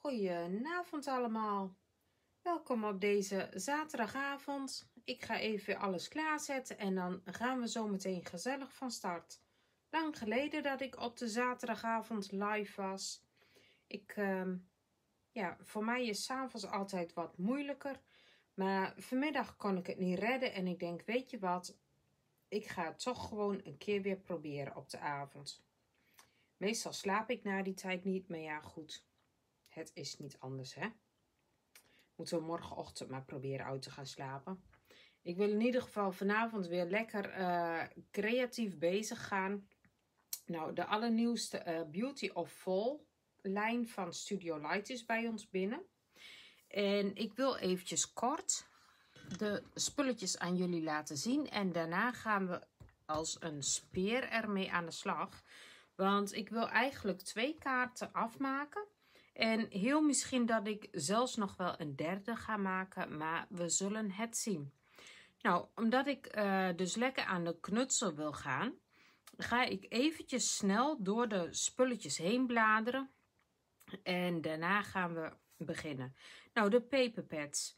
Goedenavond allemaal. Welkom op deze zaterdagavond. Ik ga even alles klaarzetten en dan gaan we zo meteen gezellig van start. Lang geleden dat ik op de zaterdagavond live was. Voor mij is 's avonds altijd wat moeilijker. Maar vanmiddag kon ik het niet redden en ik denk, weet je wat? Ik ga het toch gewoon een keer weer proberen op de avond. Meestal slaap ik na die tijd niet, maar ja goed. Het is niet anders, hè? Moeten we morgenochtend maar proberen uit te gaan slapen. Ik wil in ieder geval vanavond weer lekker creatief bezig gaan. Nou, de allernieuwste Beauty of Fall lijn van Studio Light is bij ons binnen. En ik wil eventjes kort de spulletjes aan jullie laten zien. En daarna gaan we als een speer ermee aan de slag. Want ik wil eigenlijk 2 kaarten afmaken. En heel misschien dat ik zelfs nog wel een derde ga maken, maar we zullen het zien. Nou, omdat ik dus lekker aan de knutsel wil gaan, ga ik eventjes snel door de spulletjes heen bladeren. En daarna gaan we beginnen. Nou, de paperpads.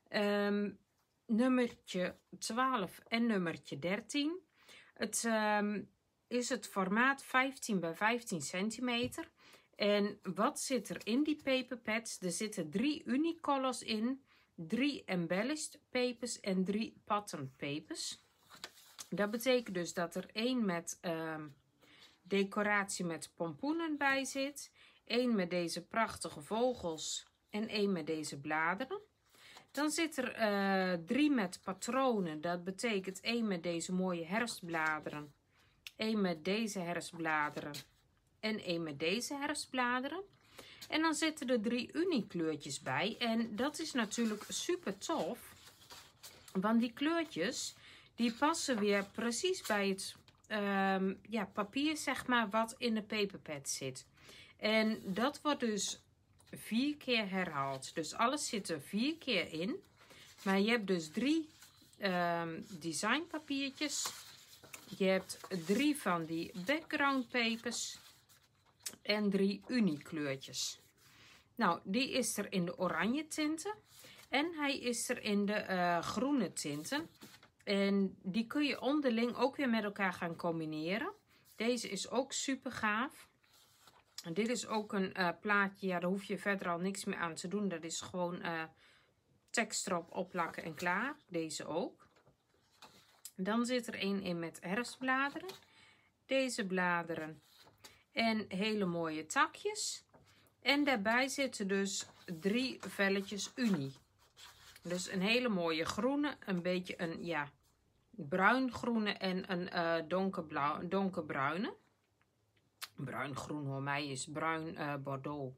Nummertje 12 en nummertje 13. Het is het formaat 15 bij 15 centimeter. En wat zit er in die paperpads? Er zitten 3 unicolors in, 3 embellished papers en 3 pattern papers. Dat betekent dus dat er 1 met decoratie met pompoenen bij zit, 1 met deze prachtige vogels en 1 met deze bladeren. Dan zit er 3 met patronen, dat betekent 1 met deze mooie herfstbladeren, 1 met deze herfstbladeren en 1 met deze herfstbladeren. En dan zitten er 3 uniekleurtjes bij. En dat is natuurlijk super tof. Want die kleurtjes, die passen weer precies bij het papier, zeg maar, wat in de paperpad zit. En dat wordt dus 4 keer herhaald. Dus alles zit er 4 keer in. Maar je hebt dus 3 designpapiertjes. Je hebt 3 van die background papers. En 3 uniekleurtjes. Nou, die is er in de oranje tinten. En hij is er in de groene tinten. En die kun je onderling ook weer met elkaar gaan combineren. Deze is ook super gaaf. En dit is ook een plaatje. Ja, daar hoef je verder al niks meer aan te doen. Dat is gewoon tekst erop opplakken en klaar. Deze ook. Dan zit er 1 in met herfstbladeren. Deze bladeren. En hele mooie takjes. En daarbij zitten dus 3 velletjes unie. Dus een hele mooie groene, een beetje een bruingroene en een donkerbruine. Bruingroen hoor mij is bruin bordeaux.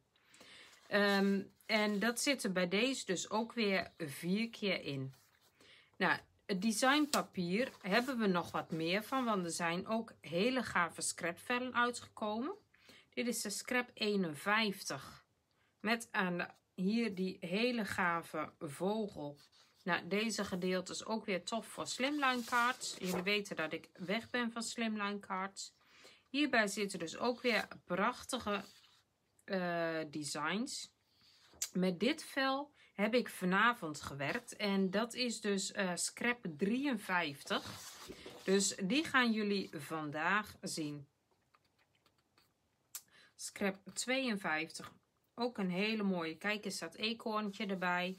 En dat zit er bij deze dus ook weer 4 keer in. Nou, het designpapier hebben we nog wat meer van, want er zijn ook hele gave scrapvellen uitgekomen. Dit is de scrap 51 met hier die hele gave vogel. Nou, deze gedeelte is ook weer tof voor slimline cards. Jullie weten dat ik weg ben van slimline cards. Hierbij zitten dus ook weer prachtige designs. Met dit vel heb ik vanavond gewerkt en dat is dus scrap 53. Dus die gaan jullie vandaag zien. Scrap 52. Ook een hele mooie. Kijk eens dat eekhoorntje erbij.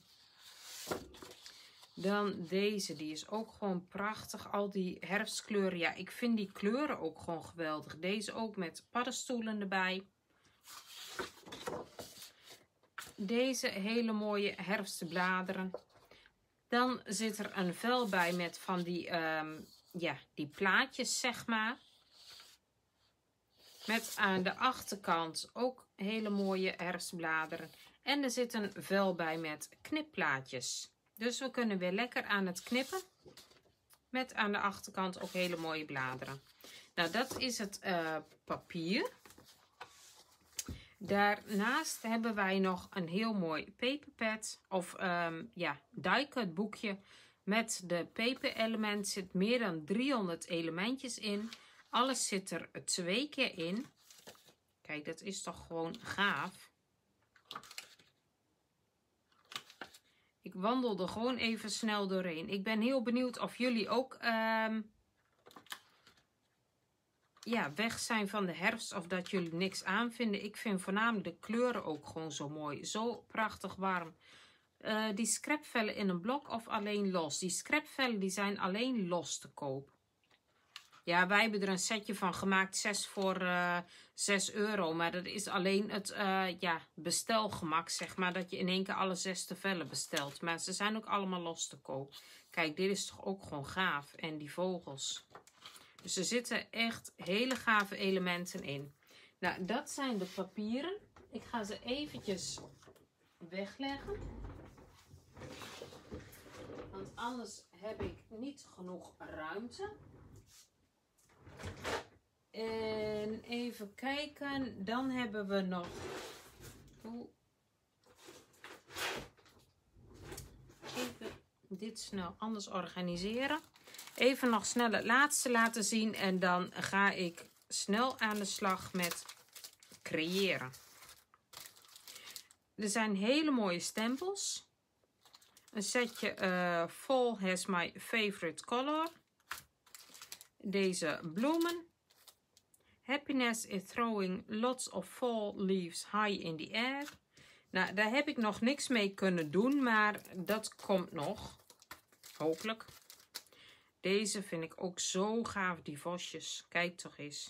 Dan deze. Die is ook gewoon prachtig. Al die herfstkleuren. Ja, ik vind die kleuren ook gewoon geweldig. Deze ook met paddenstoelen erbij. Deze hele mooie herfstbladeren. Dan zit er een vel bij met van die, die plaatjes, zeg maar. Met aan de achterkant ook hele mooie herfstbladeren. En er zit een vel bij met knipplaatjes. Dus we kunnen weer lekker aan het knippen. Met aan de achterkant ook hele mooie bladeren. Nou, dat is het papier. Daarnaast hebben wij nog een heel mooi paperpad. Of die-cut boekje. Met de paper-element zit meer dan 300 elementjes in. Alles zit er 2 keer in. Kijk, dat is toch gewoon gaaf. wandel er gewoon even snel doorheen. Ik ben heel benieuwd of jullie ook ja, weg zijn van de herfst of dat jullie niks aanvinden. Ik vind voornamelijk de kleuren ook gewoon zo mooi. Zo prachtig warm. Die scrapvellen in een blok of alleen los? Die scrapvellen die zijn alleen los te koop. Ja, wij hebben er een setje van gemaakt. 6 voor 6 euro. Maar dat is alleen het ja, bestelgemak, zeg maar. Dat je in één keer alle 6 vellen bestelt. Maar ze zijn ook allemaal los te koop. Kijk, dit is toch ook gewoon gaaf. En die vogels. Dus er zitten echt hele gave elementen in. Nou, dat zijn de papieren. Ik ga ze eventjes wegleggen. Want anders heb ik niet genoeg ruimte. En even kijken. Dan hebben we nog... Even dit snel anders organiseren. Even nog snel het laatste laten zien. En dan ga ik snel aan de slag met creëren. Er zijn hele mooie stempels. Een setje Fall has my favorite color. Deze bloemen. Happiness is throwing lots of fall leaves high in the air. Nou, daar heb ik nog niks mee kunnen doen, maar dat komt nog. Hopelijk. Deze vind ik ook zo gaaf, die vosjes. Kijk toch eens.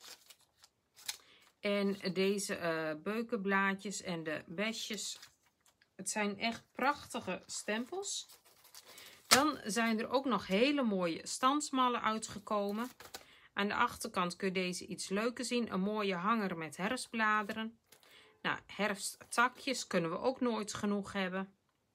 En deze beukenblaadjes en de besjes. Het zijn echt prachtige stempels. Dan zijn er ook nog hele mooie standsmallen uitgekomen. Aan de achterkant kun je deze iets leuker zien. Een mooie hanger met herfstbladeren. Nou, herfsttakjes kunnen we ook nooit genoeg hebben.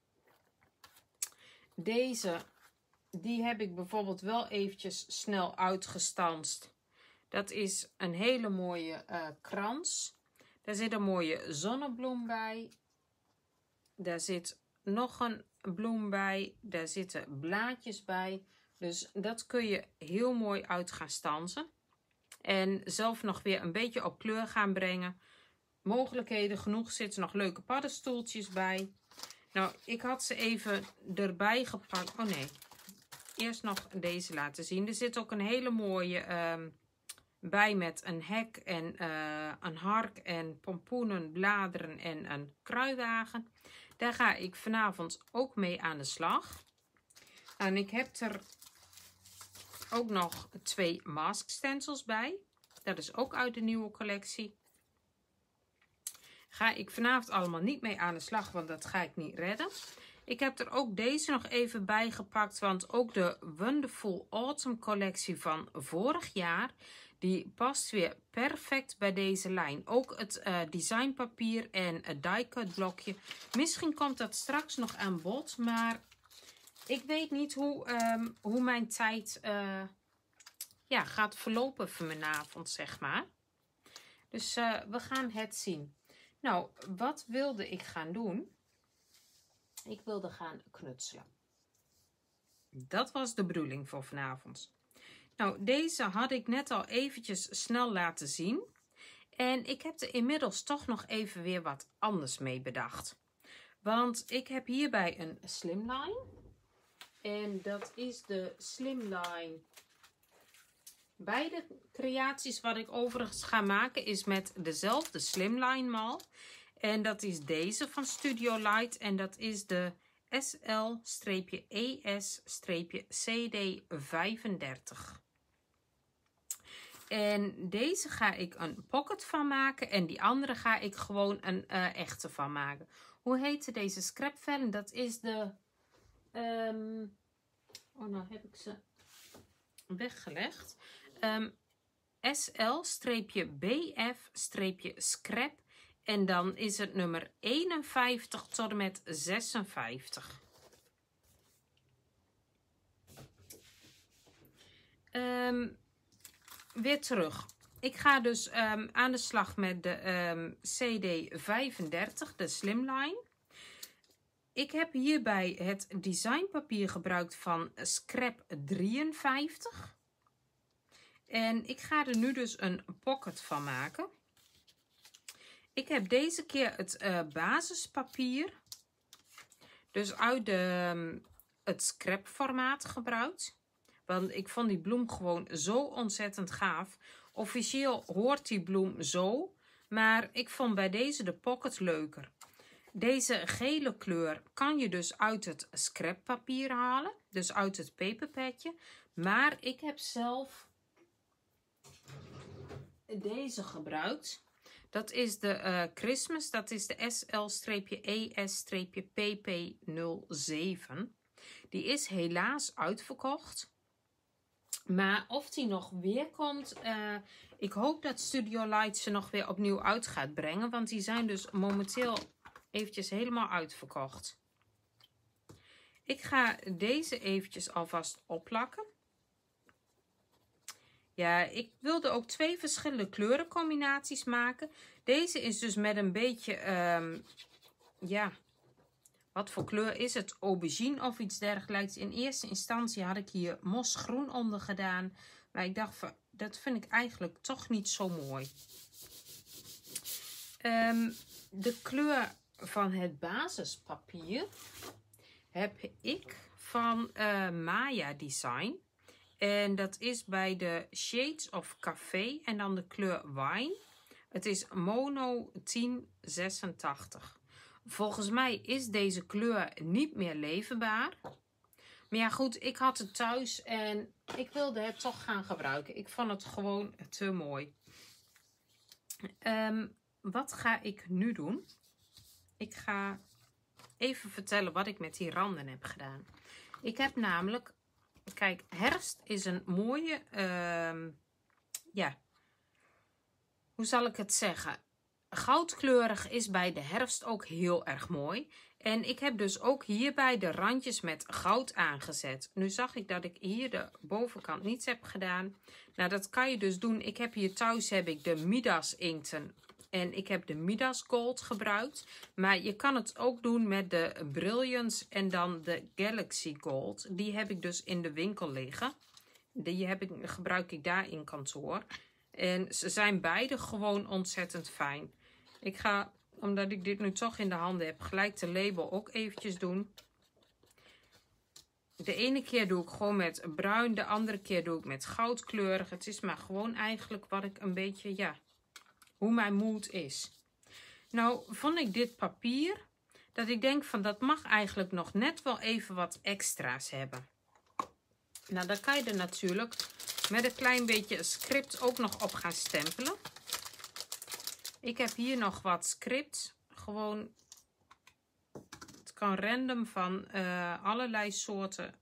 Deze, die heb ik bijvoorbeeld wel eventjes snel uitgestanst. Dat is een hele mooie krans. Daar zit een mooie zonnebloem bij. Daar zit nog een bloem bij. Daar zitten blaadjes bij. Dus dat kun je heel mooi uit gaan stansen. En zelf nog weer een beetje op kleur gaan brengen. Mogelijkheden genoeg. Zitten nog leuke paddenstoeltjes bij. Nou, ik had ze even erbij gepakt. Oh nee. Eerst nog deze laten zien. Er zit ook een hele mooie bij met een hek en een hark en pompoenen, bladeren en een kruiwagen. Daar ga ik vanavond ook mee aan de slag. En ik heb er ook nog 2 mask stencils bij. Dat is ook uit de nieuwe collectie. Ga ik vanavond allemaal niet mee aan de slag, want dat ga ik niet redden. Ik heb er ook deze nog even bij gepakt, want ook de Wonderful Autumn collectie van vorig jaar, die past weer perfect bij deze lijn. Ook het designpapier en het die-cut blokje. Misschien komt dat straks nog aan bod, maar ik weet niet hoe mijn tijd ja, gaat verlopen vanavond, zeg maar. Dus we gaan het zien. Nou, wat wilde ik gaan doen? Ik wilde gaan knutselen. Dat was de bedoeling voor vanavond. Nou, deze had ik net al eventjes snel laten zien. En ik heb er inmiddels toch nog even weer wat anders mee bedacht. Want ik heb hierbij een slimline. En dat is de slimline. Beide creaties wat ik overigens ga maken is met dezelfde slimline mal. En dat is deze van Studio Light. En dat is de SL-ES-CD35. En deze ga ik een pocket van maken. En die andere ga ik gewoon een echte van maken. Hoe heette deze scrapvellen? Dat is de... oh, nou heb ik ze weggelegd. SL-BF-scrap. En dan is het nummer 51 tot en met 56. Weer terug. Ik ga dus aan de slag met de CD35, de slimline. Ik heb hierbij het designpapier gebruikt van Scrap 53. En ik ga er nu dus een pocket van maken. Ik heb deze keer het basispapier. dus uit het scrap formaat gebruikt. Want ik vond die bloem gewoon zo ontzettend gaaf. Officieel hoort die bloem zo, maar ik vond bij deze de pocket leuker. Deze gele kleur kan je dus uit het scrappapier halen, dus uit het peperpadje. Maar ik heb zelf deze gebruikt. Dat is de Christmas, dat is de SL-ES-PP07. Die is helaas uitverkocht. Maar of die nog weer komt, ik hoop dat Studio Light ze nog weer opnieuw uit gaat brengen. Want die zijn dus momenteel eventjes helemaal uitverkocht. Ik ga deze eventjes alvast opplakken. Ja, ik wilde ook 2 verschillende kleurencombinaties maken. Deze is dus met een beetje, ja, wat voor kleur is het? Aubergine of iets dergelijks. In eerste instantie had ik hier mosgroen onder gedaan. Maar ik dacht, dat vind ik eigenlijk toch niet zo mooi. De kleur van het basispapier heb ik van Maya Design. En dat is bij de Shades of Café en dan de kleur Wine. Het is Mono 1086. Volgens mij is deze kleur niet meer leverbaar. Maar ja goed, ik had het thuis en ik wilde het toch gaan gebruiken. Ik vond het gewoon te mooi. Wat ga ik nu doen? Ik ga even vertellen wat ik met die randen heb gedaan. Ik heb namelijk, kijk, herfst is een mooie, ja, hoe zal ik het zeggen? Goudkleurig is bij de herfst ook heel erg mooi. En ik heb dus ook hierbij de randjes met goud aangezet. Nu zag ik dat ik hier de bovenkant niets heb gedaan. Nou, dat kan je dus doen. Ik heb hier thuis heb ik de Midas inkten. En ik heb de Midas Gold gebruikt. Maar je kan het ook doen met de Brilliance en dan de Galaxy Gold. Die heb ik dus in de winkel liggen. Die gebruik ik daar in kantoor. En ze zijn beide gewoon ontzettend fijn. Ik ga, omdat ik dit nu toch in de handen heb, gelijk de label ook eventjes doen. De ene keer doe ik gewoon met bruin, de andere keer doe ik met goudkleurig. Het is maar gewoon eigenlijk wat ik een beetje, ja, hoe mijn mood is. Nou vond ik dit papier, dat ik denk van dat mag eigenlijk nog net wel even wat extra's hebben. Nou, dan kan je er natuurlijk met een klein beetje script ook nog op gaan stempelen. Ik heb hier nog wat script. Gewoon, het kan random van allerlei soorten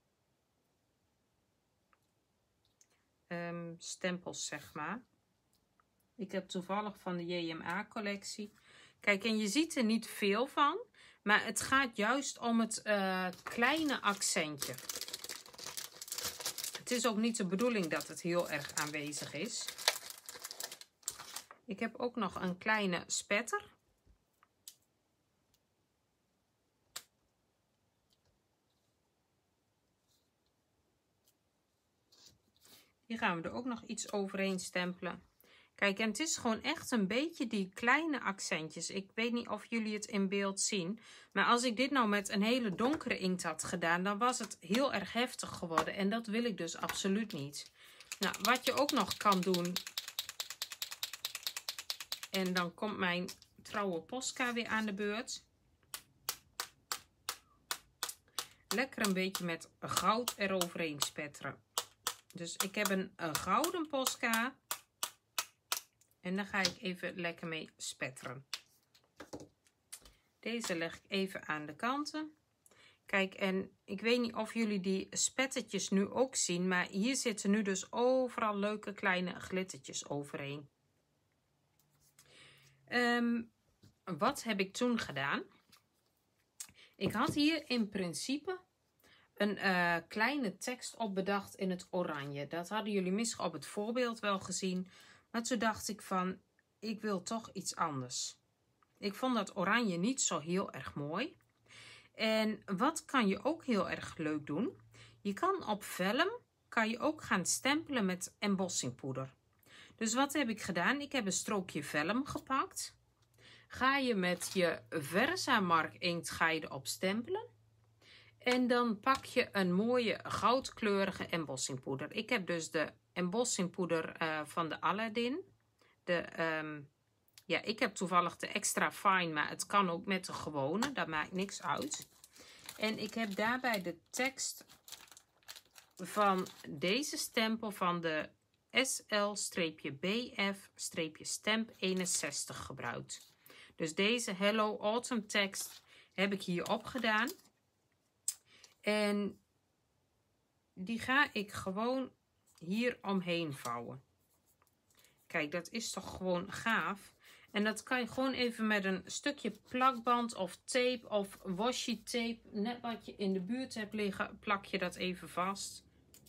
stempels, zeg maar. Ik heb toevallig van de JMA collectie. Kijk, en je ziet er niet veel van. Maar het gaat juist om het kleine accentje. Het is ook niet de bedoeling dat het heel erg aanwezig is. Ik heb ook nog een kleine spetter. Hier gaan we er ook nog iets overheen stempelen. Kijk, en het is gewoon echt een beetje die kleine accentjes. Ik weet niet of jullie het in beeld zien. Maar als ik dit nou met een hele donkere inkt had gedaan, dan was het heel erg heftig geworden. En dat wil ik dus absoluut niet. Nou, wat je ook nog kan doen. En dan komt mijn trouwe Posca weer aan de beurt. Lekker een beetje met goud eroverheen spetteren. Dus ik heb een gouden Posca. En daar ga ik even lekker mee spetteren. Deze leg ik even aan de kanten. Kijk, en ik weet niet of jullie die spettertjes nu ook zien. Maar hier zitten nu dus overal leuke kleine glittertjes overheen. Wat heb ik toen gedaan? Ik had hier in principe een kleine tekst op bedacht in het oranje. Dat hadden jullie misschien op het voorbeeld wel gezien. Maar toen dacht ik van, ik wil toch iets anders. Ik vond dat oranje niet zo heel erg mooi. En wat kan je ook heel erg leuk doen? Je kan op vellum, kan je ook gaan stempelen met embossingpoeder. Dus wat heb ik gedaan? Ik heb een strookje vellum gepakt. Ga je met je Versamark inkt ga je erop stempelen. En dan pak je een mooie goudkleurige embossingpoeder. Ik heb dus de embossingpoeder van de Aladdin. Ja, ik heb toevallig de extra fine, maar het kan ook met de gewone. Dat maakt niks uit. En ik heb daarbij de tekst van deze stempel van de SL-BF-stamp 61 gebruikt. Dus deze Hello Autumn tekst heb ik hier opgedaan. En die ga ik gewoon hier omheen vouwen. Kijk, dat is toch gewoon gaaf. En dat kan je gewoon even met een stukje plakband of tape of washi tape, net wat je in de buurt hebt liggen, plak je dat even vast.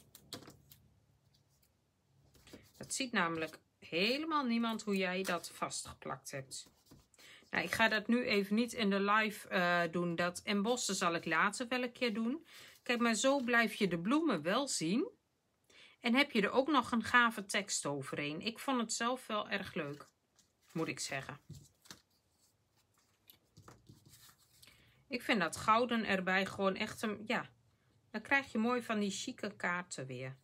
Dat ziet namelijk helemaal niemand hoe jij dat vastgeplakt hebt. Nou, ik ga dat nu even niet in de live doen. Dat embossen zal ik later wel een keer doen. Kijk, maar zo blijf je de bloemen wel zien. En heb je er ook nog een gave tekst overheen. Ik vond het zelf wel erg leuk, moet ik zeggen. Ik vind dat gouden erbij gewoon echt een, ja, dan krijg je mooi van die chique kaarten weer.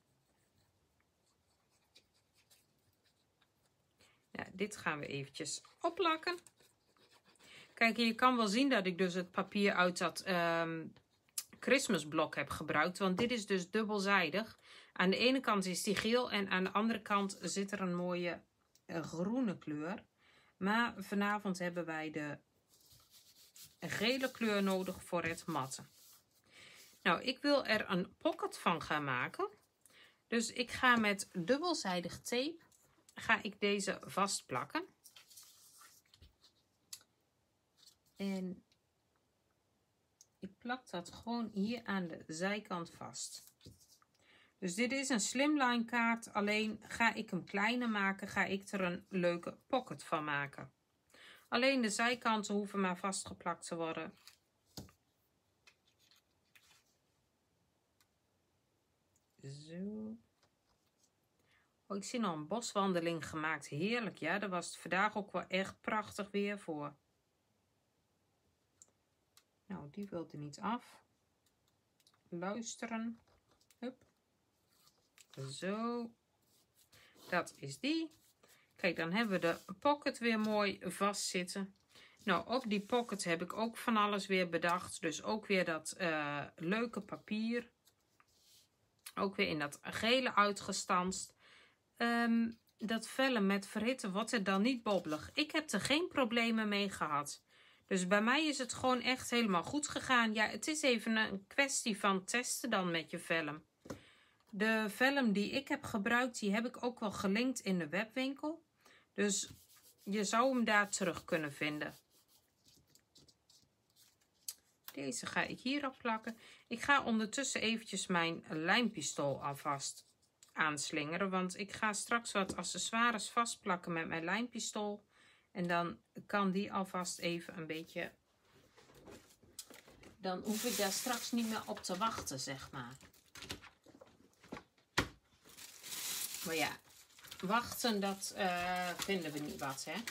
Ja, dit gaan we eventjes opplakken. Kijk, je kan wel zien dat ik dus het papier uit dat Christmas blok heb gebruikt. Want dit is dus dubbelzijdig. Aan de ene kant is die geel en aan de andere kant zit er een mooie groene kleur. Maar vanavond hebben wij de gele kleur nodig voor het matten. Nou, ik wil er een pocket van gaan maken. Dus ik ga met dubbelzijdig tape ga ik deze vastplakken. En ik plak dat gewoon hier aan de zijkant vast. Dus dit is een slimline kaart, alleen ga ik hem kleiner maken, ga ik er een leuke pocket van maken. Alleen de zijkanten hoeven maar vastgeplakt te worden. Zo. Oh, ik zie nog een boswandeling gemaakt. Heerlijk, ja. Daar was het vandaag ook wel echt prachtig weer voor. Nou, die wilde niet af. Luisteren. Hup. Zo. Dat is die. Kijk, dan hebben we de pocket weer mooi vastzitten. Nou, op die pocket heb ik ook van alles weer bedacht. Dus ook weer dat leuke papier. Ook weer in dat gele uitgestanst. Dat vellen met verhitten wordt het dan niet bobbelig. Ik heb er geen problemen mee gehad. Dus bij mij is het gewoon echt helemaal goed gegaan. Ja, het is even een kwestie van testen dan met je vellum. De vellum die ik heb gebruikt, die heb ik ook wel gelinkt in de webwinkel. Dus je zou hem daar terug kunnen vinden. Deze ga ik hierop plakken. Ik ga ondertussen eventjes mijn lijmpistool alvast aanslingeren. Want ik ga straks wat accessoires vastplakken met mijn lijmpistool. En dan kan die alvast even een beetje... Dan hoef ik daar straks niet meer op te wachten, zeg maar. Maar ja, wachten, dat vinden we niet wat, hè.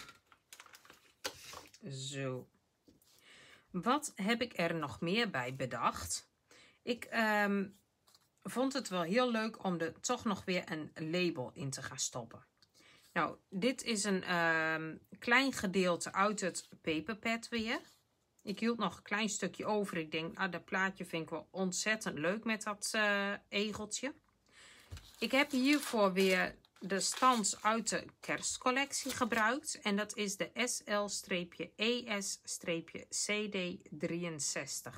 Zo. Wat heb ik er nog meer bij bedacht? Ik vond het wel heel leuk om er toch nog weer een label in te gaan stoppen. Nou, dit is een klein gedeelte uit het paperpad weer. Ik hield nog een klein stukje over. Ik denk, ah, dat plaatje vind ik wel ontzettend leuk met dat egeltje. Ik heb hiervoor weer de stans uit de kerstcollectie gebruikt. En dat is de SL-ES-CD63.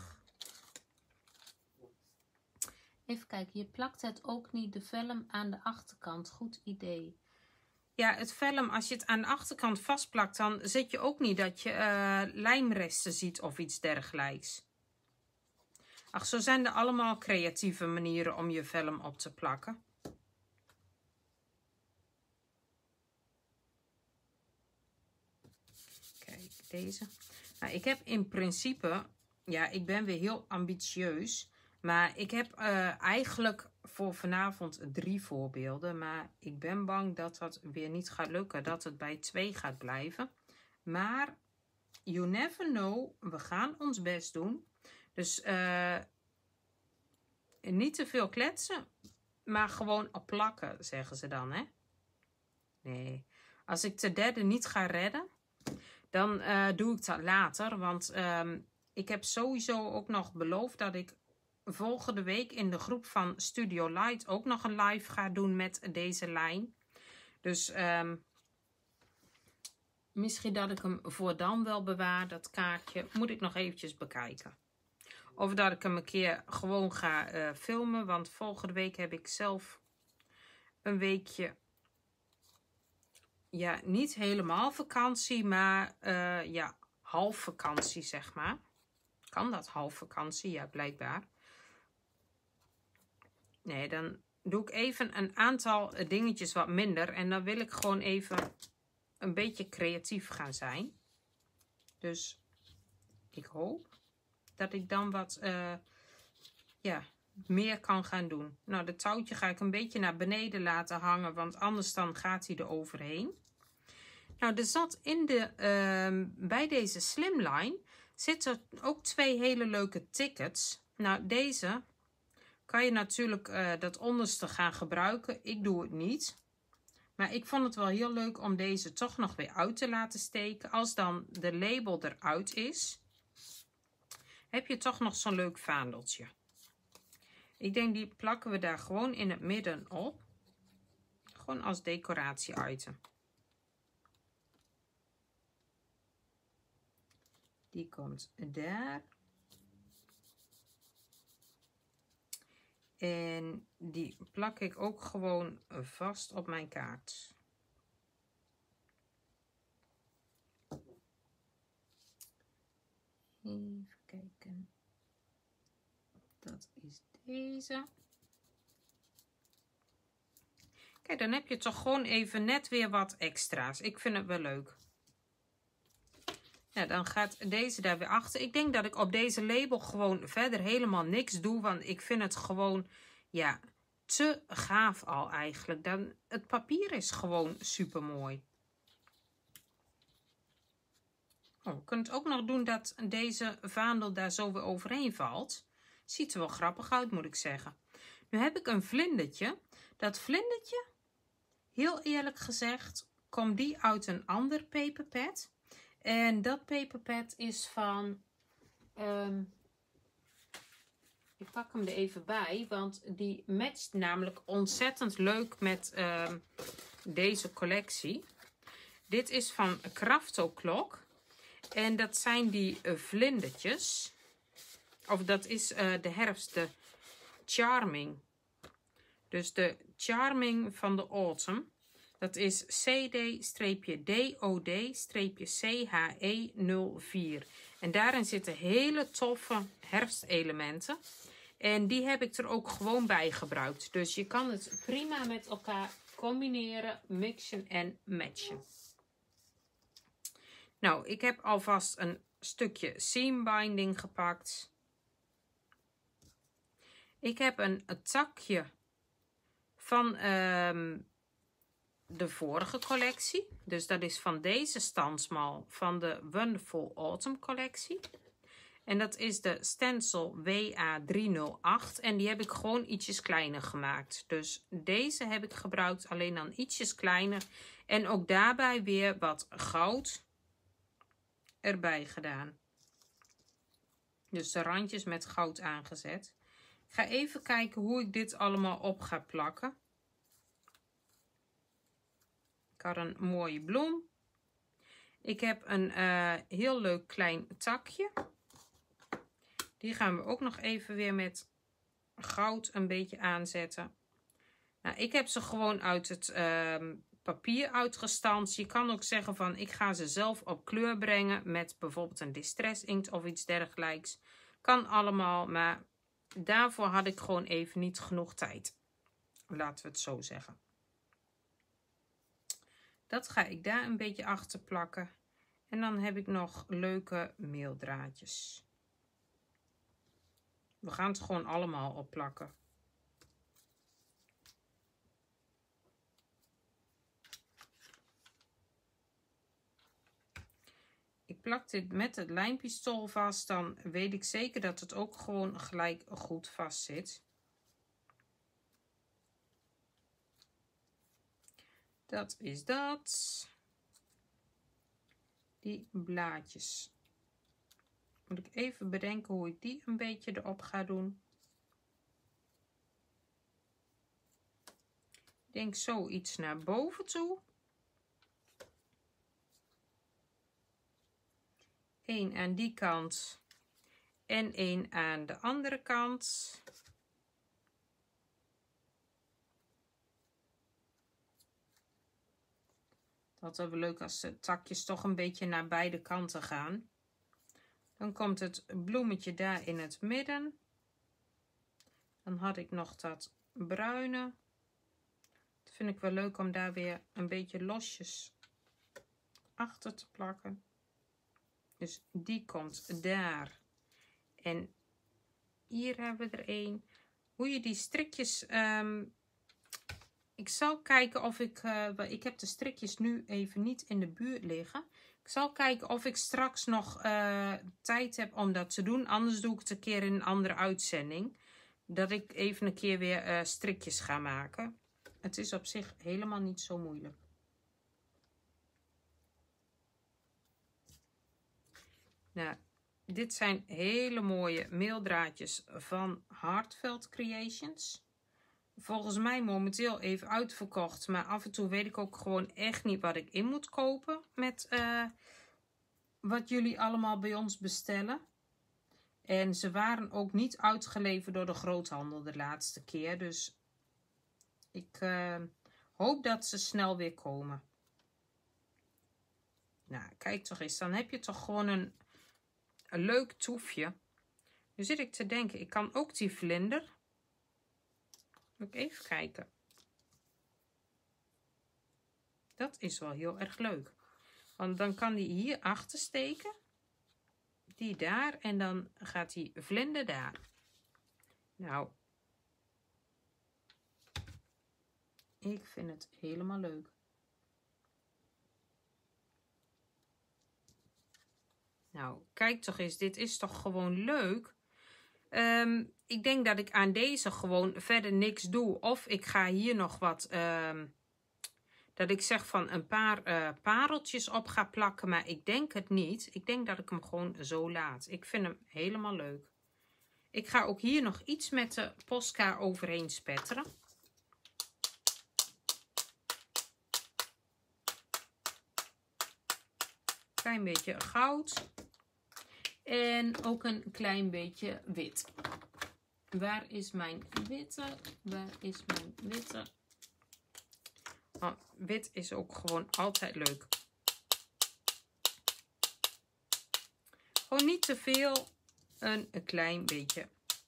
Even kijken, je plakt het ook niet de vellum aan de achterkant. Goed idee. Ja, het vellum, als je het aan de achterkant vastplakt, dan zit je ook niet dat je lijmresten ziet of iets dergelijks. Ach, zo zijn er allemaal creatieve manieren om je vellum op te plakken. Kijk, deze. Nou, ik heb in principe, ja, ik ben weer heel ambitieus. Maar ik heb eigenlijk voor vanavond 3 voorbeelden. Maar ik ben bang dat dat weer niet gaat lukken. Dat het bij 2 gaat blijven. Maar you never know. We gaan ons best doen. Dus niet te veel kletsen, maar gewoon op plakken, zeggen ze dan, hè? Nee, als ik de derde niet ga redden, dan doe ik dat later. Want ik heb sowieso ook nog beloofd dat ik volgende week in de groep van Studio Light ook nog een live ga doen met deze lijn. Dus misschien dat ik hem voor dan wel bewaar, dat kaartje. Moet ik nog eventjes bekijken. Of dat ik hem een keer gewoon ga filmen. Want volgende week heb ik zelf een weekje... Ja, niet helemaal vakantie, maar ja, half vakantie, zeg maar. Kan dat half vakantie? Ja, blijkbaar. Nee, dan doe ik even een aantal dingetjes wat minder. En dan wil ik gewoon even een beetje creatief gaan zijn. Dus ik hoop dat ik dan wat ja, meer kan gaan doen. Nou, de touwtje ga ik een beetje naar beneden laten hangen, want anders dan gaat hij er overheen. Nou, er zat in de, bij deze slimline zitten ook 2 hele leuke tickets. Nou, deze kan je natuurlijk dat onderste gaan gebruiken. Ik doe het niet. Maar ik vond het wel heel leuk om deze toch nog weer uit te laten steken. Als dan de label eruit is, heb je toch nog zo'n leuk vaandeltje. Ik denk die plakken we daar gewoon in het midden op. Gewoon als decoratie-item. Die komt daar. En die plak ik ook gewoon vast op mijn kaart. Even kijken. Dat is deze. Kijk, dan heb je toch gewoon even net weer wat extra's. Ik vind het wel leuk. Ja, dan gaat deze daar weer achter. Ik denk dat ik op deze label gewoon verder helemaal niks doe. Want ik vind het gewoon, ja, te gaaf al eigenlijk. Dan, het papier is gewoon super mooi. Oh, je kunt ook nog doen dat deze vaandel daar zo weer overheen valt. Ziet er wel grappig uit, moet ik zeggen. Nu heb ik een vlindertje. Dat vlindertje, heel eerlijk gezegd, komt die uit een ander paperpad. En dat paperpad is van... ik pak hem er even bij, want die matcht namelijk ontzettend leuk met deze collectie. Dit is van Crafto Clock. En dat zijn die vlindertjes. Of dat is de herfst, de Charming. Dus de Charming van de Autumn. Dat is CD-DOD-CHE04. En daarin zitten hele toffe herfstelementen. En die heb ik er ook gewoon bij gebruikt. Dus je kan het prima met elkaar combineren, mixen en matchen. Nou, ik heb alvast een stukje seam binding gepakt. Ik heb een takje van de vorige collectie. Dus dat is van deze standsmal van de Wonderful Autumn collectie. En dat is de stencil WA308. En die heb ik gewoon ietsjes kleiner gemaakt. Dus deze heb ik gebruikt, alleen dan ietsjes kleiner. En ook daarbij weer wat goud erbij gedaan. Dus de randjes met goud aangezet. Ik ga even kijken hoe ik dit allemaal op ga plakken. Ik had een mooie bloem. Ik heb een heel leuk klein takje. Die gaan we ook nog even weer met goud een beetje aanzetten. Nou, ik heb ze gewoon uit het papier uitgestanst. Je kan ook zeggen van ik ga ze zelf op kleur brengen met bijvoorbeeld een distress inkt of iets dergelijks. Kan allemaal, maar daarvoor had ik gewoon even niet genoeg tijd. Laten we het zo zeggen. Dat ga ik daar een beetje achter plakken. En dan heb ik nog leuke meeldraadjes. We gaan het gewoon allemaal opplakken. Ik plak dit met het lijmpistool vast. Dan weet ik zeker dat het ook gewoon gelijk goed vast zit. Dat is dat. Die blaadjes. Moet ik even bedenken hoe ik die een beetje erop ga doen. Ik denk zoiets naar boven toe. 1 aan die kant en 1 aan de andere kant. Dat is wel leuk als de takjes toch een beetje naar beide kanten gaan. Dan komt het bloemetje daar in het midden. Dan had ik nog dat bruine. Dat vind ik wel leuk om daar weer een beetje losjes achter te plakken. Dus die komt daar. En hier hebben we er een. Hoe je die strikjes... ik zal kijken of ik... ik heb de strikjes nu even niet in de buurt liggen. Ik zal kijken of ik straks nog tijd heb om dat te doen. Anders doe ik het een keer in een andere uitzending. Dat ik even een keer weer strikjes ga maken. Het is op zich helemaal niet zo moeilijk. Nou, dit zijn hele mooie meeldraadjes van Heartfelt Creations. Volgens mij momenteel even uitverkocht. Maar af en toe weet ik ook gewoon echt niet wat ik in moet kopen. Met wat jullie allemaal bij ons bestellen. En ze waren ook niet uitgeleverd door de groothandel de laatste keer. Dus ik hoop dat ze snel weer komen. Nou, kijk toch eens. Dan heb je toch gewoon een leuk toefje. Nu zit ik te denken. Ik kan ook die vlinder. Moet ik even kijken. Dat is wel heel erg leuk. Want dan kan die hier achter steken. Die daar. En dan gaat die vlinder daar. Nou. Ik vind het helemaal leuk. Nou, kijk toch eens. Dit is toch gewoon leuk. Ik denk dat ik aan deze gewoon verder niks doe. Of ik ga hier nog wat... dat ik zeg van een paar pareltjes op ga plakken. Maar ik denk het niet. Ik denk dat ik hem gewoon zo laat. Ik vind hem helemaal leuk. Ik ga ook hier nog iets met de Posca overheen spetteren. Klein beetje goud. En ook een klein beetje wit. Waar is mijn witte? Waar is mijn witte? Oh, wit is ook gewoon altijd leuk. Gewoon niet te veel. Een klein beetje.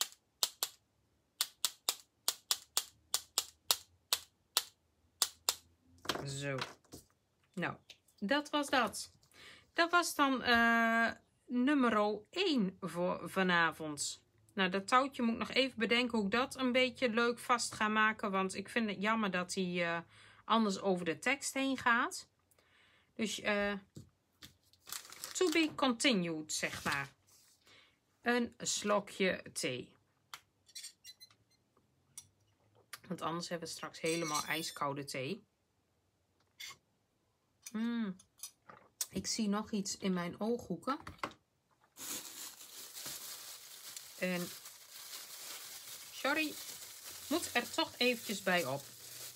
Zo. Nou, dat was dat. Dat was dan nummer 1 voor vanavond. Nou, dat touwtje moet ik nog even bedenken hoe ik dat een beetje leuk vast ga maken. Want ik vind het jammer dat hij anders over de tekst heen gaat. Dus to be continued, zeg maar. Een slokje thee. Want anders hebben we straks helemaal ijskoude thee. Ik zie nog iets in mijn ooghoeken. En sorry, moet er toch eventjes bij op.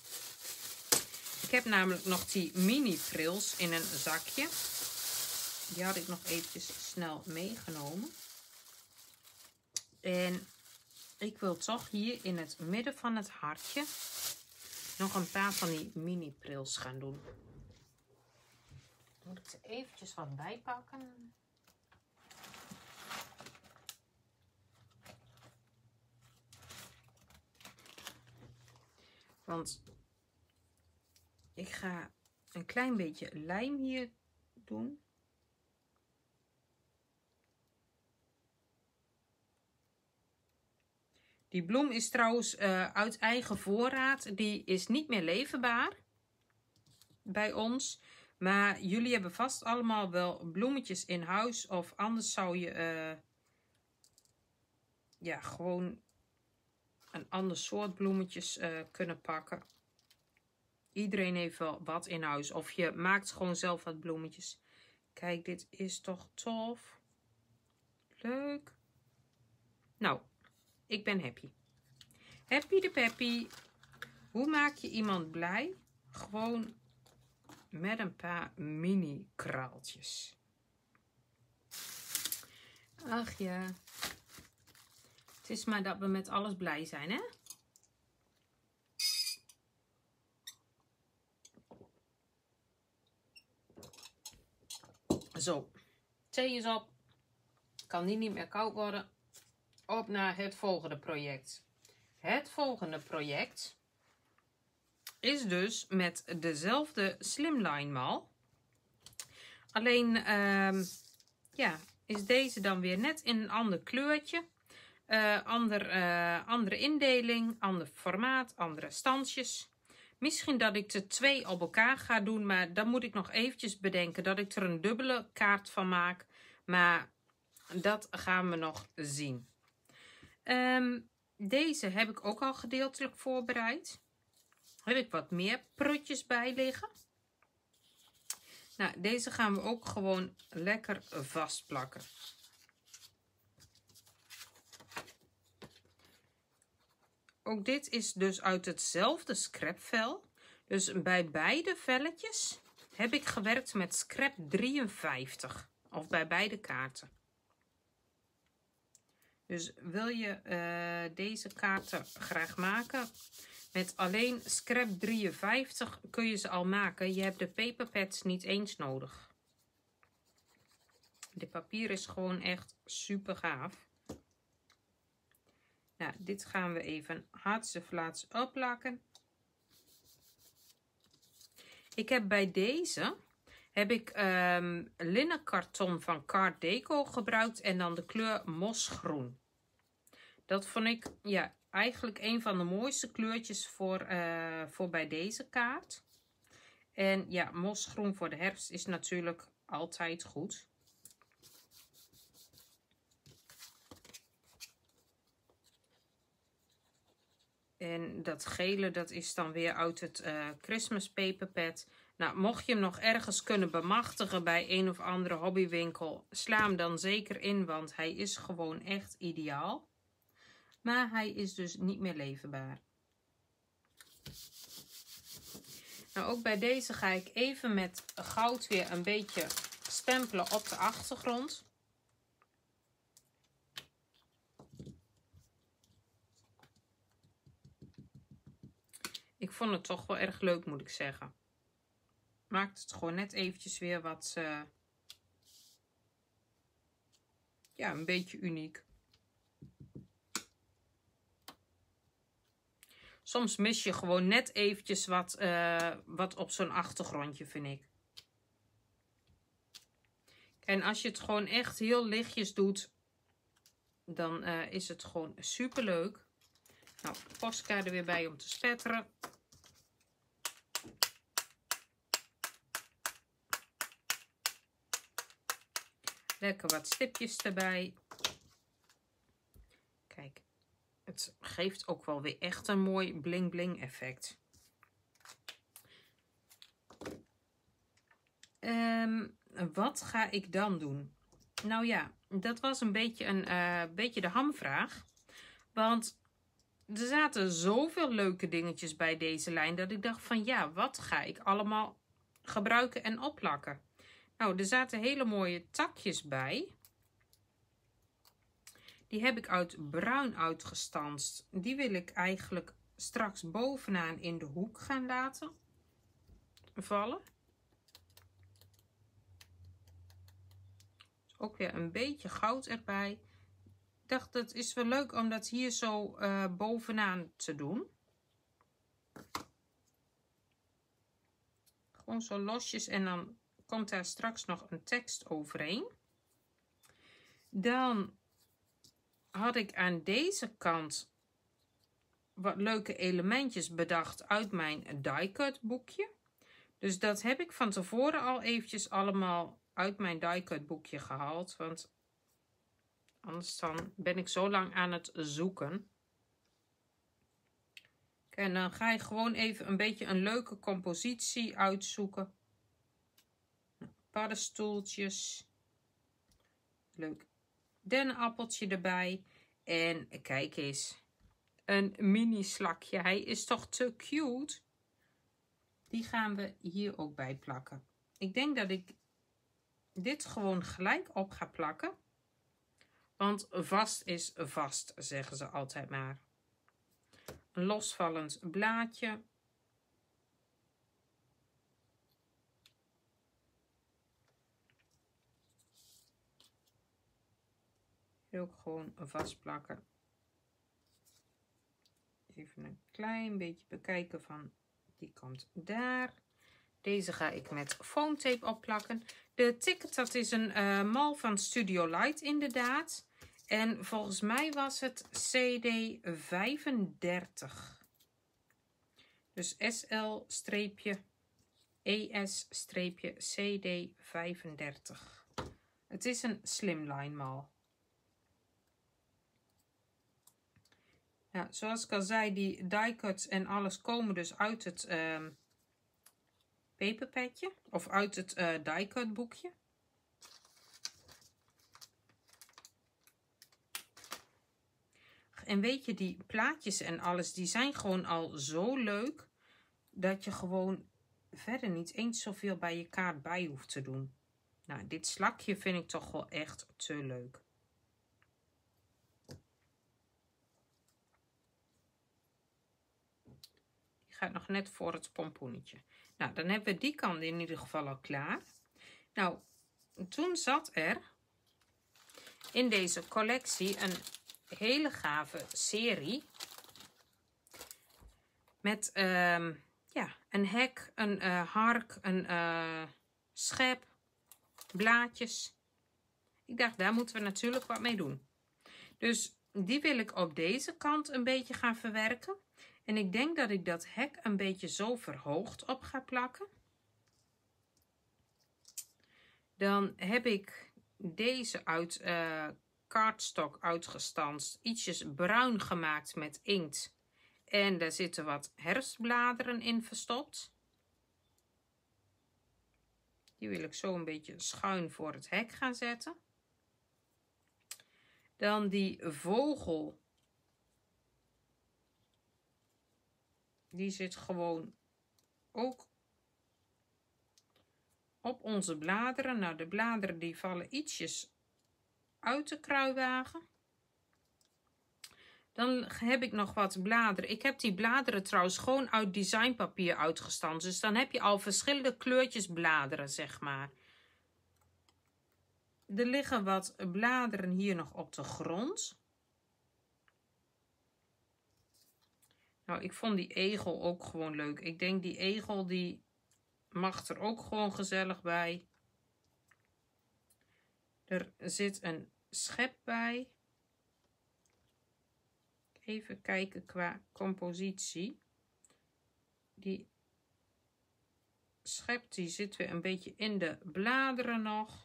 Ik heb namelijk nog die mini frils in een zakje. Die had ik nog eventjes snel meegenomen. En ik wil toch hier in het midden van het hartje nog een paar van die mini prils gaan doen. Moet ik er eventjes wat bij pakken. Want ik ga een klein beetje lijm hier doen. Die bloem is trouwens uit eigen voorraad. Die is niet meer leverbaar bij ons. Maar jullie hebben vast allemaal wel bloemetjes in huis. Of anders zou je ja, gewoon een ander soort bloemetjes kunnen pakken. Iedereen heeft wel wat in huis. Of je maakt gewoon zelf wat bloemetjes. Kijk, dit is toch tof. Leuk. Nou, ik ben happy. Happy de peppy. Hoe maak je iemand blij? Gewoon met een paar mini kraaltjes. Ach ja. Het is maar dat we met alles blij zijn, hè? Zo. Thee is op. Kan die niet meer koud worden. Op naar het volgende project. Het volgende project is dus met dezelfde slimline mal. Alleen ja, is deze dan weer net in een ander kleurtje. Andere indeling, ander formaat, andere standjes. Misschien dat ik er 2 op elkaar ga doen, maar dan moet ik nog eventjes bedenken dat ik er een dubbele kaart van maak. Maar dat gaan we nog zien. Deze heb ik ook al gedeeltelijk voorbereid. Heb ik wat meer prutjes bij liggen. Nou, deze gaan we ook gewoon lekker vastplakken. Ook dit is dus uit hetzelfde scrapvel. Dus bij beide velletjes heb ik gewerkt met scrap 53. Of bij beide kaarten. Dus wil je deze kaarten graag maken met alleen scrap 53 kun je ze al maken. Je hebt de paperpads niet eens nodig. Dit papier is gewoon echt super gaaf. Nou, dit gaan we even hartstikke opplakken. Ik heb bij deze linnen karton van Card Deco gebruikt en dan de kleur mosgroen. Dat vond ik ja, eigenlijk een van de mooiste kleurtjes voor bij deze kaart. En ja, mosgroen voor de herfst is natuurlijk altijd goed. En dat gele, dat is dan weer uit het Christmas paperpad. Nou, mocht je hem nog ergens kunnen bemachtigen bij een of andere hobbywinkel, sla hem dan zeker in, want hij is gewoon echt ideaal. Maar hij is dus niet meer leverbaar. Nou, ook bij deze ga ik even met goud weer een beetje stempelen op de achtergrond. Ik vond het toch wel erg leuk, moet ik zeggen. Maakt het gewoon net eventjes weer wat, ja, een beetje uniek. Soms mis je gewoon net eventjes wat op zo'n achtergrondje, vind ik. En als je het gewoon echt heel lichtjes doet, dan is het gewoon super leuk. Nou, postkaart er weer bij om te spetteren. Lekker wat stipjes erbij. Kijk, het geeft ook wel weer echt een mooi bling bling effect. Wat ga ik dan doen? Nou ja, dat was een beetje de hamvraag. Want er zaten zoveel leuke dingetjes bij deze lijn dat ik dacht van ja, wat ga ik allemaal gebruiken en opplakken? Nou, er zaten hele mooie takjes bij. Die heb ik uit bruin uitgestanst. Die wil ik eigenlijk straks bovenaan in de hoek gaan laten vallen. Ook weer een beetje goud erbij. Ik dacht, dat is wel leuk om dat hier zo bovenaan te doen. Gewoon zo losjes en dan komt daar straks nog een tekst overheen. Dan had ik aan deze kant wat leuke elementjes bedacht uit mijn die-cut boekje. Dus dat heb ik van tevoren al eventjes allemaal uit mijn die-cut boekje gehaald. Want anders dan ben ik zo lang aan het zoeken. En dan ga je gewoon even een beetje een leuke compositie uitzoeken. Paddenstoeltjes. Leuk dennenappeltje erbij. En kijk eens. Een mini slakje. Hij is toch te cute. Die gaan we hier ook bij plakken. Ik denk dat ik dit gewoon gelijk op ga plakken. Want vast is vast, zeggen ze altijd maar. Een losvallend blaadje. Ook gewoon vastplakken. Even een klein beetje bekijken van die komt daar. Deze ga ik met foamtape opplakken. De ticket, dat is een mal van Studio Light inderdaad. En volgens mij was het CD 35. Dus SL-ES-CD 35. Het is een slimline mal. Ja, zoals ik al zei, die die cuts en alles komen dus uit het paperpadje. Of uit het die cut boekje. En weet je, die plaatjes en alles, die zijn gewoon al zo leuk. Dat je gewoon verder niet eens zoveel bij je kaart bij hoeft te doen. Nou, dit slakje vind ik toch wel echt te leuk. Die gaat nog net voor het pompoenetje. Nou, dan hebben we die kant in ieder geval al klaar. Nou, toen zat er in deze collectie een hele gave serie. Met ja, een hek, een hark, een schep, blaadjes. Ik dacht, daar moeten we natuurlijk wat mee doen. Dus die wil ik op deze kant een beetje gaan verwerken. En ik denk dat ik dat hek een beetje zo verhoogd op ga plakken. Dan heb ik deze uit cardstock uitgestanst. Ietsjes bruin gemaakt met inkt. En daar zitten wat herfstbladeren in verstopt. Die wil ik zo een beetje schuin voor het hek gaan zetten. Dan die vogel. Die zit gewoon ook op onze bladeren. Nou, de bladeren die vallen ietsjes uit de kruiwagen. Dan heb ik nog wat bladeren. Ik heb die bladeren trouwens gewoon uit designpapier uitgestanst. Dus dan heb je al verschillende kleurtjes bladeren, zeg maar. Er liggen wat bladeren hier nog op de grond. Nou, ik vond die egel ook gewoon leuk. Ik denk die egel die mag er ook gewoon gezellig bij. Er zit een schep bij. Even kijken qua compositie. Die schep die zit weer een beetje in de bladeren nog.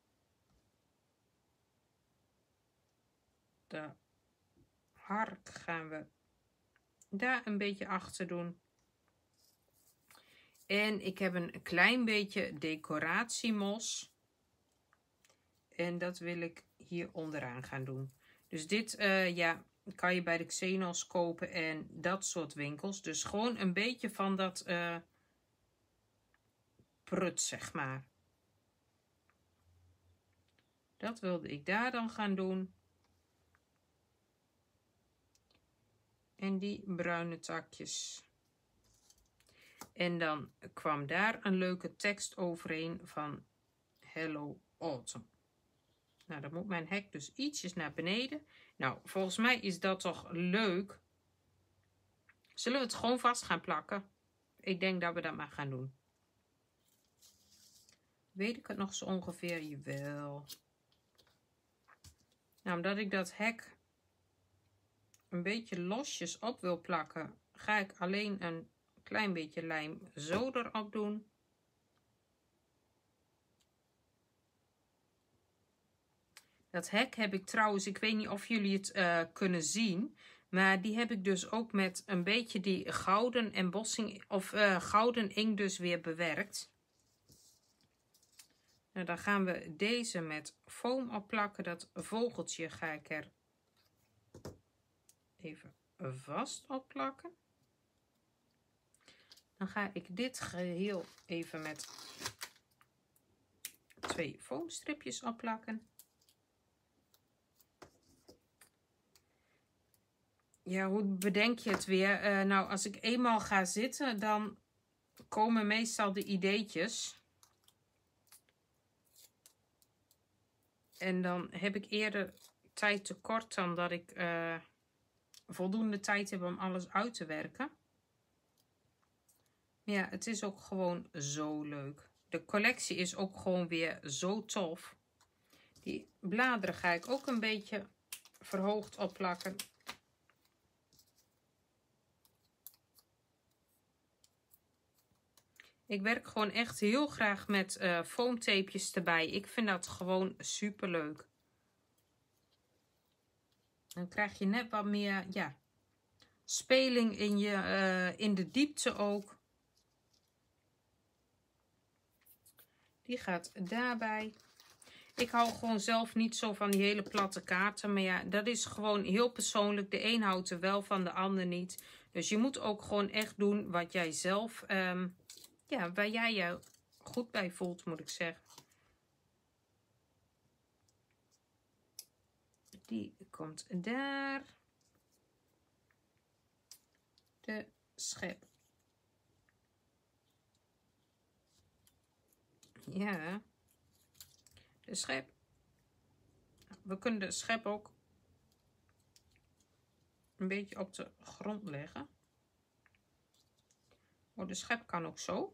De hark gaan we daar een beetje achter doen. En ik heb een klein beetje decoratiemos. En dat wil ik hier onderaan gaan doen. Dus dit ja, kan je bij de Xenos kopen en dat soort winkels. Dus gewoon een beetje van dat prut, zeg maar. Dat wilde ik daar dan gaan doen. En die bruine takjes. En dan kwam daar een leuke tekst overheen van Hello Autumn. Nou, dan moet mijn hek dus ietsjes naar beneden. Nou, volgens mij is dat toch leuk. Zullen we het gewoon vast gaan plakken? Ik denk dat we dat maar gaan doen. Weet ik het nog zo ongeveer? Jawel. Nou, omdat ik dat hek een beetje losjes op wil plakken, ga ik alleen een klein beetje lijm zo erop doen. Dat hek heb ik trouwens, ik weet niet of jullie het kunnen zien, Maar die heb ik dus ook met een beetje die gouden embossing of gouden inkt dus weer bewerkt. Nou, dan gaan we deze met foam opplakken. Dat vogeltje ga ik er even vast opplakken. Dan ga ik dit geheel even met 2 foamstripjes opplakken. Ja, hoe bedenk je het weer? Nou, als ik eenmaal ga zitten, dan komen meestal de ideetjes. En dan heb ik eerder tijd tekort dan dat ik voldoende tijd heb om alles uit te werken. Ja, het is ook gewoon zo leuk. De collectie is ook gewoon weer zo tof. Die bladeren ga ik ook een beetje verhoogd opplakken. Ik werk gewoon echt heel graag met foamtapejes erbij. Ik vind dat gewoon super leuk. Dan krijg je net wat meer ja, speling in de diepte ook. Die gaat daarbij. Ik hou gewoon zelf niet zo van die hele platte kaarten. Maar ja, dat is gewoon heel persoonlijk. De een houdt er wel van, de ander niet. Dus je moet ook gewoon echt doen wat jij zelf... ja, waar jij je goed bij voelt, moet ik zeggen. Die komt daar. De schep. Ja. De schep. We kunnen de schep ook een beetje op de grond leggen. Oh, de schep kan ook zo.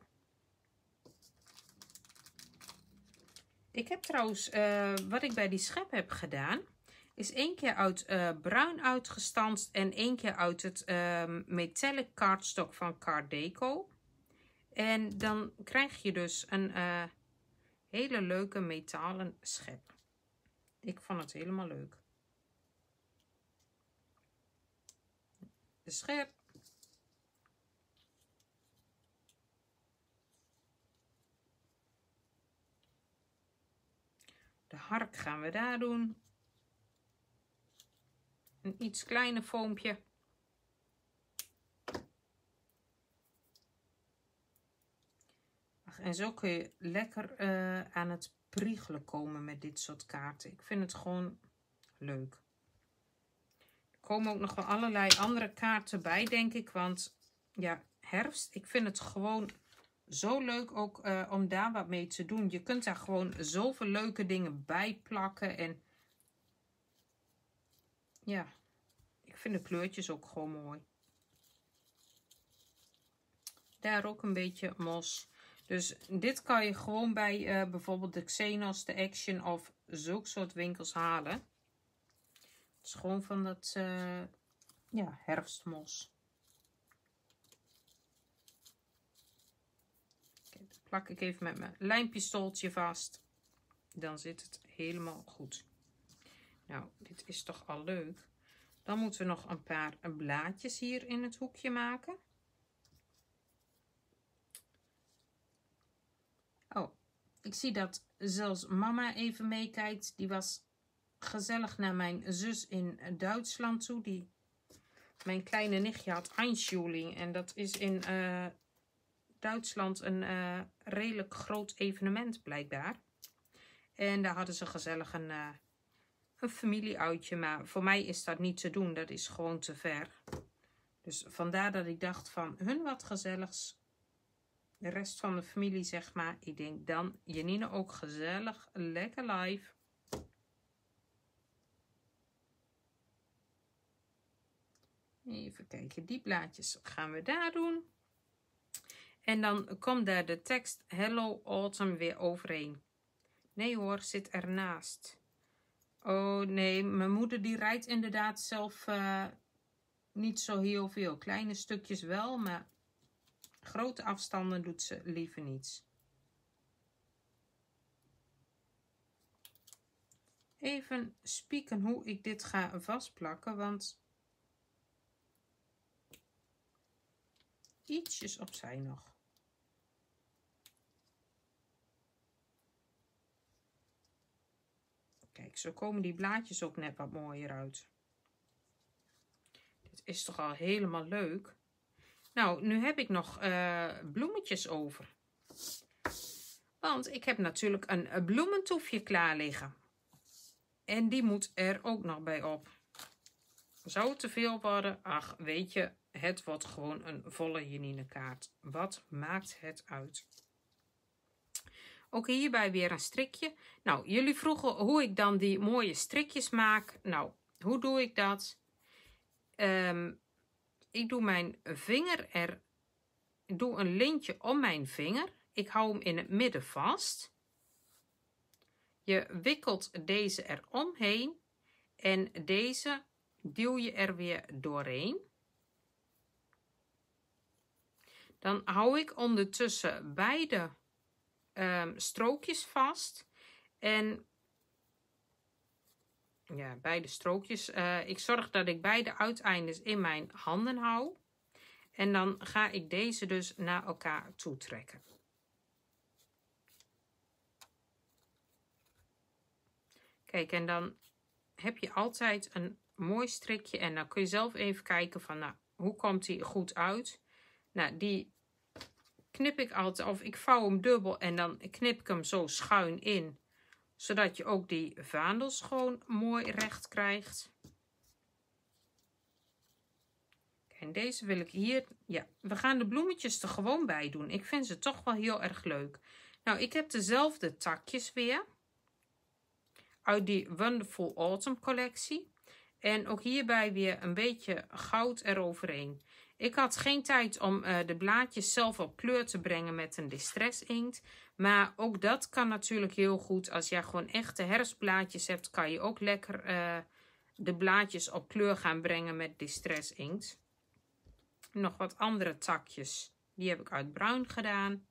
Ik heb trouwens, wat ik bij die schep heb gedaan, is 1 keer uit bruin uitgestanst en 1 keer uit het metallic cardstock van Card Deco. En dan krijg je dus een hele leuke metalen schep. Ik vond het helemaal leuk. De schep. De hark gaan we daar doen. Een iets kleiner foompje. En zo kun je lekker aan het priegelen komen met dit soort kaarten. Ik vind het gewoon leuk. Er komen ook nog wel allerlei andere kaarten bij, denk ik. Want ja, herfst, ik vind het gewoon zo leuk ook om daar wat mee te doen. Je kunt daar gewoon zoveel leuke dingen bij plakken. En ja, ik vind de kleurtjes ook gewoon mooi. Daar ook een beetje mos. Dus dit kan je gewoon bij bijvoorbeeld de Xenos, de Action of zulke soort winkels halen. Het is gewoon van dat ja, herfstmos. Kijk, dat plak ik even met mijn lijmpistooltje vast. Dan zit het helemaal goed. Nou, dit is toch al leuk. Dan moeten we nog een paar blaadjes hier in het hoekje maken. Oh, ik zie dat zelfs mama even meekijkt. Die was gezellig naar mijn zus in Duitsland toe. Mijn kleine nichtje had Einschulung. En dat is in Duitsland een redelijk groot evenement blijkbaar. En daar hadden ze gezellig een familieuitje. Maar voor mij is dat niet te doen. Dat is gewoon te ver. Dus vandaar dat ik dacht van hun wat gezelligs. De rest van de familie, zeg maar. Ik denk dan Janine ook gezellig. Lekker live. Even kijken. Die blaadjes gaan we daar doen. En dan komt daar de tekst Hello Autumn weer overheen. Nee hoor, zit ernaast. Oh nee, mijn moeder die rijdt inderdaad zelf niet zo heel veel. Kleine stukjes wel, maar grote afstanden doet ze liever niets. Even spieken hoe ik dit ga vastplakken, want ietsjes opzij nog. Kijk, zo komen die blaadjes ook net wat mooier uit. Dit is toch al helemaal leuk. Nou, nu heb ik nog bloemetjes over. Want ik heb natuurlijk een bloementoefje klaar liggen. En die moet er ook nog bij op. Zou het te veel worden? Ach, weet je, het wordt gewoon een volle Janinekaart. Wat maakt het uit? Ook hierbij weer een strikje. Nou, jullie vroegen hoe ik dan die mooie strikjes maak. Nou, hoe doe ik dat? Ik doe mijn vinger ik doe een lintje om mijn vinger. Ik hou hem in het midden vast. Je wikkelt deze eromheen en deze duw je er weer doorheen. Dan hou ik ondertussen beide strookjes vast. En ja, beide strookjes. Ik zorg dat ik beide uiteindes in mijn handen hou. En dan ga ik deze dus naar elkaar toe trekken. Kijk, en dan heb je altijd een mooi strikje. En dan kun je zelf even kijken van, nou, hoe komt die goed uit? Nou, die knip ik altijd, of ik vouw hem dubbel en dan knip ik hem zo schuin in. Zodat je ook die vaandels gewoon mooi recht krijgt. En deze wil ik hier, ja, we gaan de bloemetjes er gewoon bij doen. Ik vind ze toch wel heel erg leuk. Nou, ik heb dezelfde takjes weer. Uit die Wonderful Autumn collectie. En ook hierbij weer een beetje goud eroverheen. Ik had geen tijd om de blaadjes zelf op kleur te brengen met een distress inkt. Maar ook dat kan natuurlijk heel goed. Als jij gewoon echte herfstblaadjes hebt, kan je ook lekker de blaadjes op kleur gaan brengen met distress inkt. Nog wat andere takjes. Die heb ik uit bruin gedaan.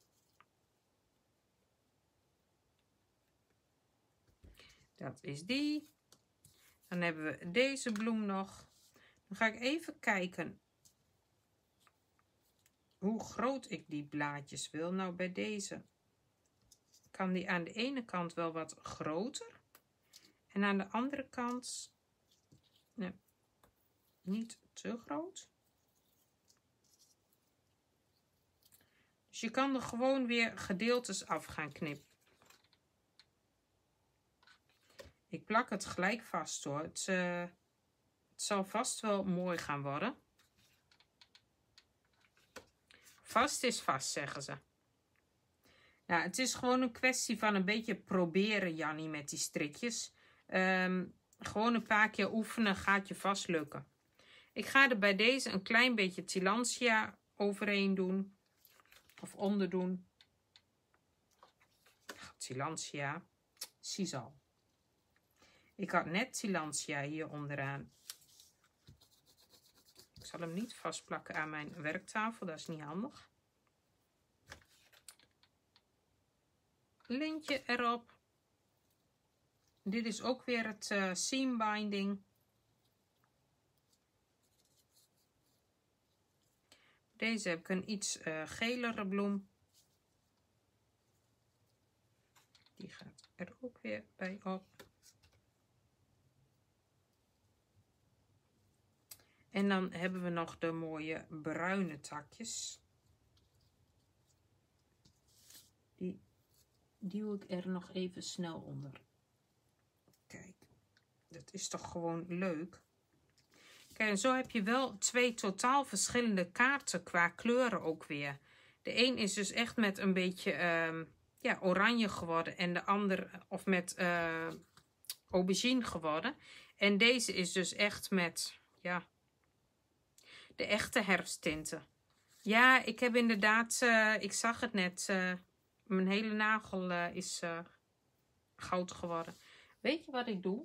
Dat is die. Dan hebben we deze bloem nog. Dan ga ik even kijken hoe groot ik die blaadjes wil. Nou, bij deze kan die aan de ene kant wel wat groter. En aan de andere kant nee, niet te groot. Dus je kan er gewoon weer gedeeltes af gaan knippen. Ik plak het gelijk vast hoor. Het zal vast wel mooi gaan worden. Vast is vast, zeggen ze. Nou, het is gewoon een kwestie van een beetje proberen, Jannie, met die strikjes. Gewoon een paar keer oefenen, gaat je vast lukken. Ik ga er bij deze een klein beetje Tillandsia overheen doen. Of onderdoen. Tillandsia. Sisal. Ik had net Tillandsia hier onderaan. Ik zal hem niet vastplakken aan mijn werktafel, dat is niet handig. Lintje erop. Dit is ook weer het seam binding. Deze heb ik een iets gelere bloem. Die gaat er ook weer bij op. En dan hebben we nog de mooie bruine takjes. Die duw ik er nog even snel onder. Kijk, dat is toch gewoon leuk. Kijk, en zo heb je wel twee totaal verschillende kaarten qua kleuren ook weer. De een is dus echt met een beetje ja, oranje geworden. En de ander of met aubergine geworden. En deze is dus echt met, ja, de echte herfsttinten. Ja, ik heb inderdaad, ik zag het net, mijn hele nagel is goud geworden. Weet je wat ik doe?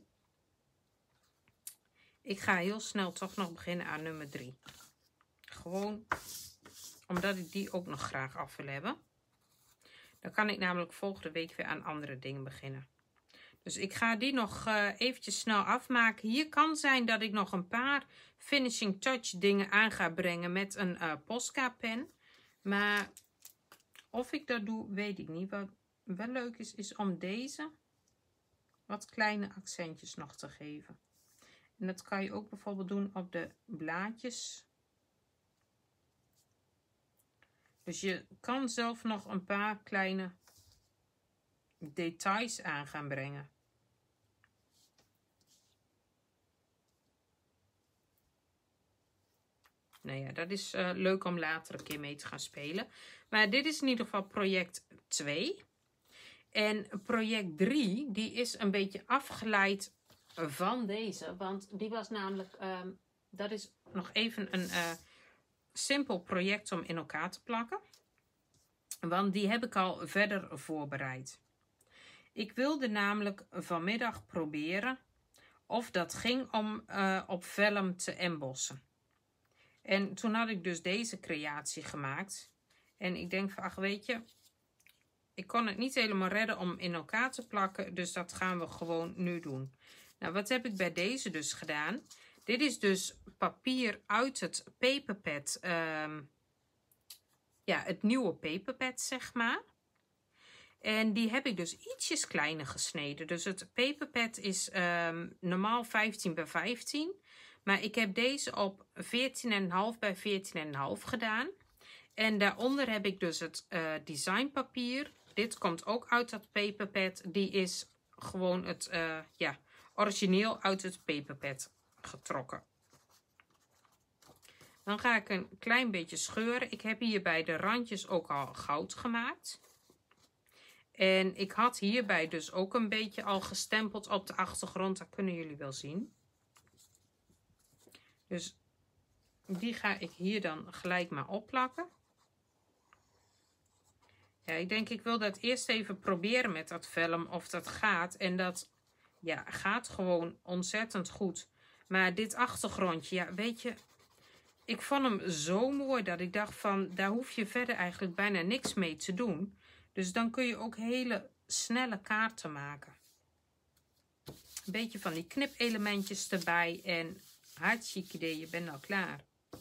Ik ga heel snel toch nog beginnen aan nummer 3. Gewoon omdat ik die ook nog graag af wil hebben. Dan kan ik namelijk volgende week weer aan andere dingen beginnen. Dus ik ga die nog eventjes snel afmaken. Hier kan zijn dat ik nog een paar finishing touch dingen aan ga brengen met een Posca pen. Maar of ik dat doe, weet ik niet. Wat wel leuk is, is om deze wat kleine accentjes nog te geven. En dat kan je ook bijvoorbeeld doen op de blaadjes. Dus je kan zelf nog een paar kleine details aan gaan brengen. Nou ja, dat is leuk om later een keer mee te gaan spelen. Maar dit is in ieder geval project 2. En project 3, die is een beetje afgeleid van deze. Want die was namelijk, dat is nog even een simpel project om in elkaar te plakken. Want die heb ik al verder voorbereid. Ik wilde namelijk vanmiddag proberen of dat ging om op vellum te embossen. En toen had ik dus deze creatie gemaakt. En ik denk van, ach weet je, ik kon het niet helemaal redden om in elkaar te plakken. Dus dat gaan we gewoon nu doen. Nou, wat heb ik bij deze dus gedaan? Dit is dus papier uit het paperpad. Ja, het nieuwe paperpad, zeg maar. En die heb ik dus ietsjes kleiner gesneden. Dus het paperpad is normaal 15 bij 15. Maar ik heb deze op 14,5 bij 14,5 gedaan. En daaronder heb ik dus het designpapier. Dit komt ook uit dat paperpad. Die is gewoon het ja, origineel uit het paperpad getrokken. Dan ga ik een klein beetje scheuren. Ik heb hier bij de randjes ook al goud gemaakt. En ik had hierbij dus ook een beetje al gestempeld op de achtergrond. Dat kunnen jullie wel zien. Dus die ga ik hier dan gelijk maar opplakken. Ja, ik denk ik wil dat eerst even proberen met dat vellum of dat gaat. En dat ja, gaat gewoon ontzettend goed. Maar dit achtergrondje, ja weet je, ik vond hem zo mooi dat ik dacht van, daar hoef je verder eigenlijk bijna niks mee te doen. Dus dan kun je ook hele snelle kaarten maken. Een beetje van die knipelementjes erbij en hartstikke idee, je bent al klaar.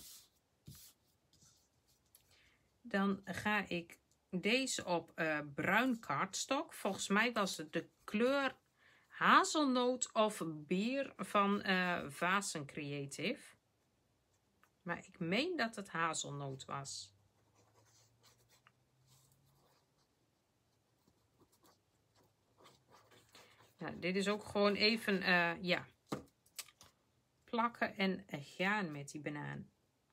Dan ga ik deze op bruin kaartstok. Volgens mij was het de kleur hazelnoot of bier van Vasen Creative. Maar ik meen dat het hazelnoot was. Nou, dit is ook gewoon even ja, plakken en gaan met die banaan.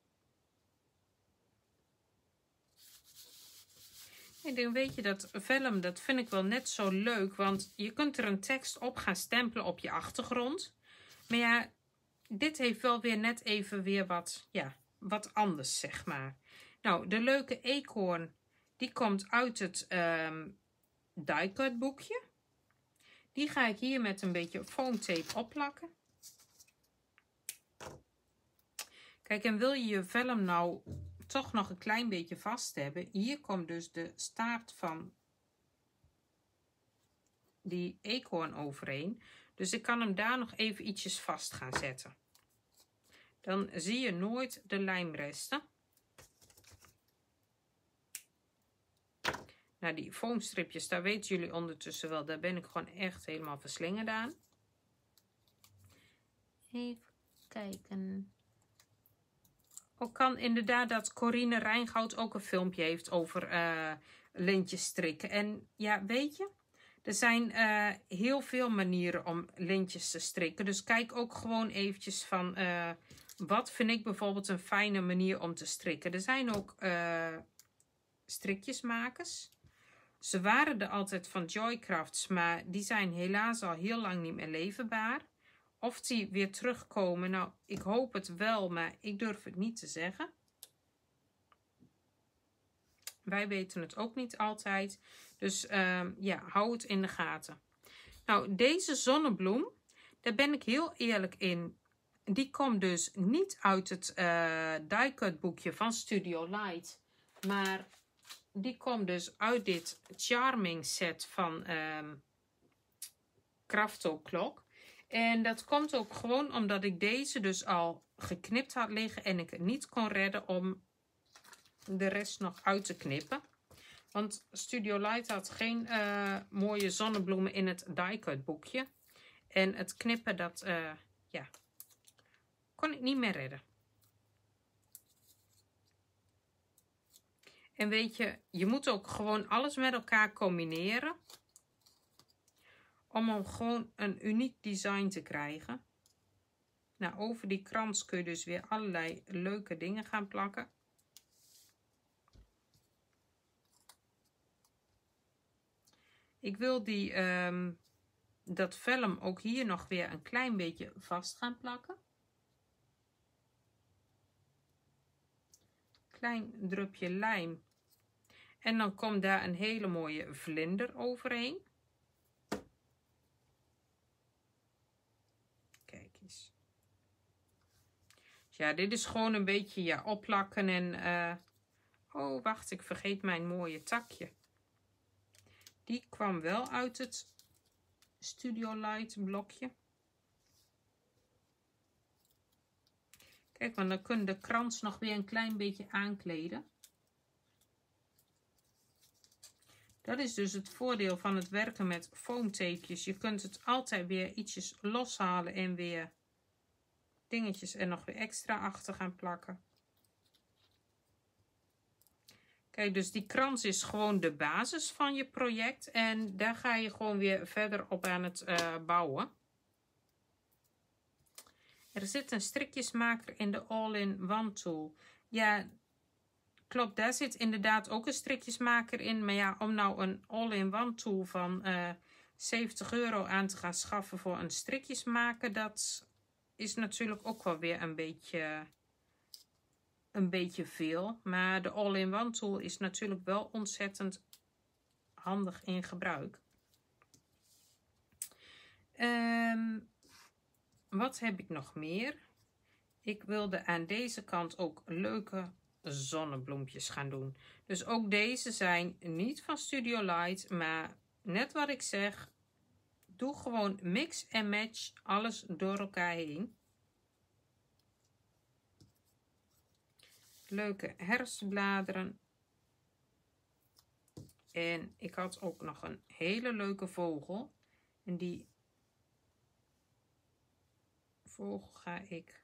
Ik denk, weet je, dat vellum, dat vind ik wel net zo leuk. Want je kunt er een tekst op gaan stempelen op je achtergrond. Maar ja, dit heeft wel weer net even weer wat, ja, wat anders, zeg maar. Nou, de leuke eekhoorn, die komt uit het die-cut boekje. Die ga ik hier met een beetje foamtape opplakken. Kijk, en wil je je vellum nou toch nog een klein beetje vast hebben. Hier komt dus de staart van die eekhoorn overheen. Dus ik kan hem daar nog even ietsjes vast gaan zetten. Dan zie je nooit de lijmresten. Nou, die foamstripjes, daar weten jullie ondertussen wel. Daar ben ik gewoon echt helemaal verslingerd aan. Even kijken. Ook kan inderdaad dat Corine Rijngoud ook een filmpje heeft over lintjes strikken. En ja, weet je, er zijn heel veel manieren om lintjes te strikken. Dus kijk ook gewoon eventjes van wat vind ik bijvoorbeeld een fijne manier om te strikken. Er zijn ook strikjesmakers. Ze waren er altijd van Joycrafts, maar die zijn helaas al heel lang niet meer leverbaar. Of die weer terugkomen, nou, ik hoop het wel, maar ik durf het niet te zeggen. Wij weten het ook niet altijd. Dus ja, hou het in de gaten. Nou, deze zonnebloem, daar ben ik heel eerlijk in. Die komt dus niet uit het die-cut boekje van Studio Light. Maar die komt dus uit dit Charming set van Kraftelklok. En dat komt ook gewoon omdat ik deze dus al geknipt had liggen en ik het niet kon redden om de rest nog uit te knippen. Want Studio Light had geen mooie zonnebloemen in het die-cut boekje. En het knippen, dat ja, kon ik niet meer redden. En weet je, je moet ook gewoon alles met elkaar combineren. Om gewoon een uniek design te krijgen. Nou, over die krans kun je dus weer allerlei leuke dingen gaan plakken. Ik wil dat vellum ook hier nog weer een klein beetje vast gaan plakken. Klein drupje lijm. En dan komt daar een hele mooie vlinder overheen. Kijk eens. Ja, dit is gewoon een beetje ja, opplakken en... oh, wacht, ik vergeet mijn mooie takje. Die kwam wel uit het Studio Light blokje. Kijk, want dan kun je de krans nog weer een klein beetje aankleden. Dat is dus het voordeel van het werken met foamtapejes. Je kunt het altijd weer ietsjes loshalen en weer dingetjes er nog weer extra achter gaan plakken. Kijk, dus die krans is gewoon de basis van je project. En daar ga je gewoon weer verder op aan het bouwen. Er zit een strikjesmaker in de All-in-One tool. Ja, klopt, daar zit inderdaad ook een strikjesmaker in. Maar ja, om nou een All-in-One tool van 70 euro aan te gaan schaffen voor een strikjesmaker, dat is natuurlijk ook wel weer een beetje veel. Maar de All-in-One tool is natuurlijk wel ontzettend handig in gebruik. Wat heb ik nog meer? Ik wilde aan deze kant ook leuke zonnebloempjes gaan doen. Dus ook deze zijn niet van Studio Light, maar net wat ik zeg, doe gewoon mix en match alles door elkaar heen. Leuke herfstbladeren. En ik had ook nog een hele leuke vogel. En die vogel ga ik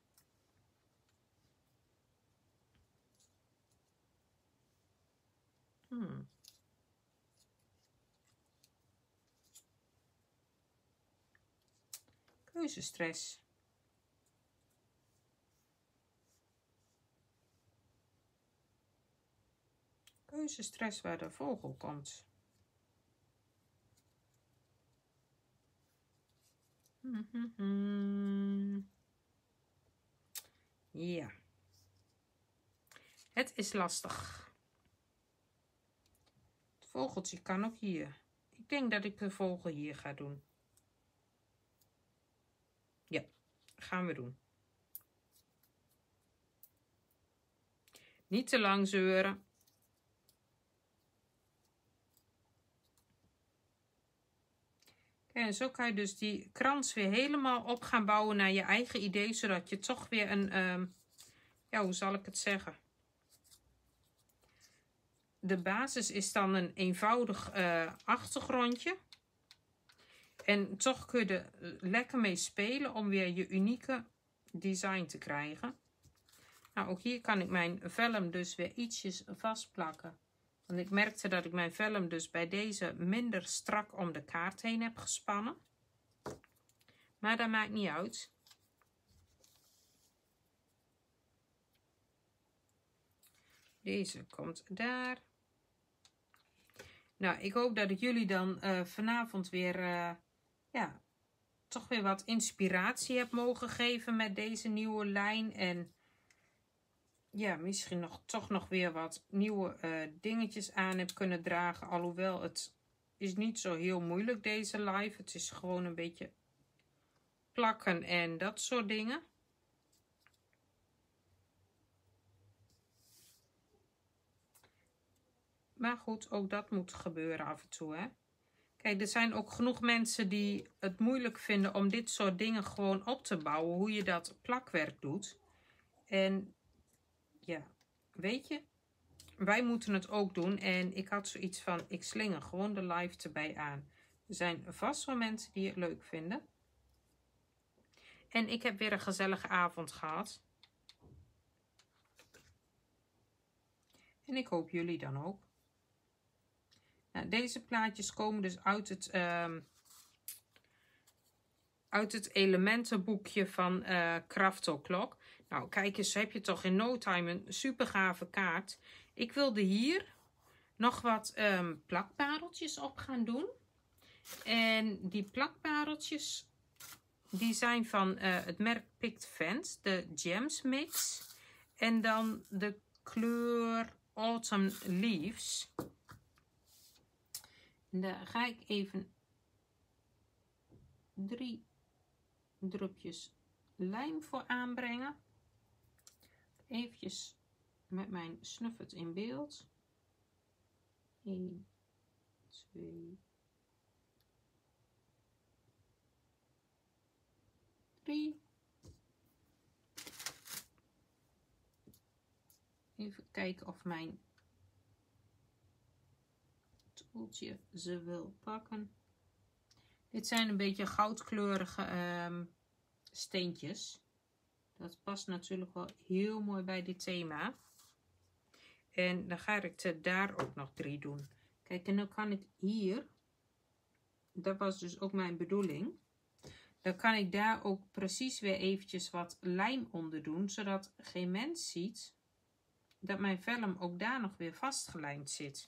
keuzestress. Keuzestress waar de vogel komt. Ja. Het is lastig. Het vogeltje kan ook hier. Ik denk dat ik de vogel hier ga doen. Ja, gaan we doen. Niet te lang zeuren. En zo kan je dus die krans weer helemaal op gaan bouwen naar je eigen idee. Zodat je toch weer een, ja, hoe zal ik het zeggen? De basis is dan een eenvoudig achtergrondje. En toch kun je er lekker mee spelen om weer je unieke design te krijgen. Nou, ook hier kan ik mijn vellum dus weer ietsjes vastplakken. Want ik merkte dat ik mijn vellum dus bij deze minder strak om de kaart heen heb gespannen. Maar dat maakt niet uit. Deze komt daar. Nou, ik hoop dat ik jullie dan vanavond weer, ja, toch weer wat inspiratie heb mogen geven met deze nieuwe lijn. En ja, misschien toch nog weer wat nieuwe dingetjes aan heb kunnen dragen. Alhoewel, het is niet zo heel moeilijk deze live. Het is gewoon een beetje plakken en dat soort dingen. Maar goed, ook dat moet gebeuren af en toe, hè. Kijk, er zijn ook genoeg mensen die het moeilijk vinden om dit soort dingen gewoon op te bouwen. Hoe je dat plakwerk doet. En ja, weet je, wij moeten het ook doen. En ik had zoiets van, ik slinger gewoon de live erbij aan. Er zijn vast wel mensen die het leuk vinden. En ik heb weer een gezellige avond gehad. En ik hoop jullie dan ook. Nou, deze plaatjes komen dus uit het elementenboekje van Craftel Clock. Nou, kijk eens, heb je toch in no time een super gave kaart. Ik wilde hier nog wat plakpareltjes op gaan doen. En die plakpareltjes, die zijn van het merk Picked Fence, de Gems Mix. En dan de kleur Autumn Leaves. En daar ga ik even 3 drupjes lijm voor aanbrengen. Eventjes met mijn snuffert in beeld. 1, 2, 3. Even kijken of mijn toeltje ze wil pakken. Dit zijn een beetje goudkleurige steentjes. Dat past natuurlijk wel heel mooi bij dit thema. En dan ga ik er daar ook nog 3 doen. Kijk, en dan kan ik hier, dat was dus ook mijn bedoeling. Dan kan ik daar ook precies weer eventjes wat lijm onder doen. Zodat geen mens ziet dat mijn vellum ook daar nog weer vastgelijmd zit.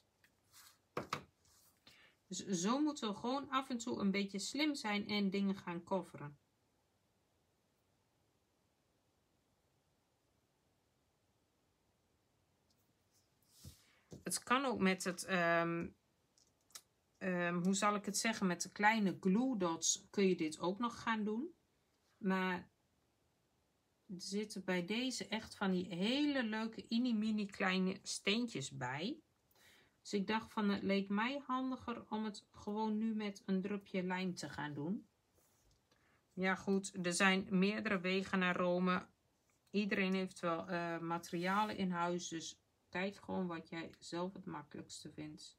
Dus zo moeten we gewoon af en toe een beetje slim zijn en dingen gaan coveren. Het kan ook met het, hoe zal ik het zeggen, met de kleine glue dots kun je dit ook nog gaan doen. Maar er zitten bij deze echt van die hele leuke mini kleine steentjes bij. Dus ik dacht van, het leek mij handiger om het gewoon nu met een drupje lijm te gaan doen. Ja goed, er zijn meerdere wegen naar Rome. Iedereen heeft wel materialen in huis, dus kijk gewoon wat jij zelf het makkelijkste vindt.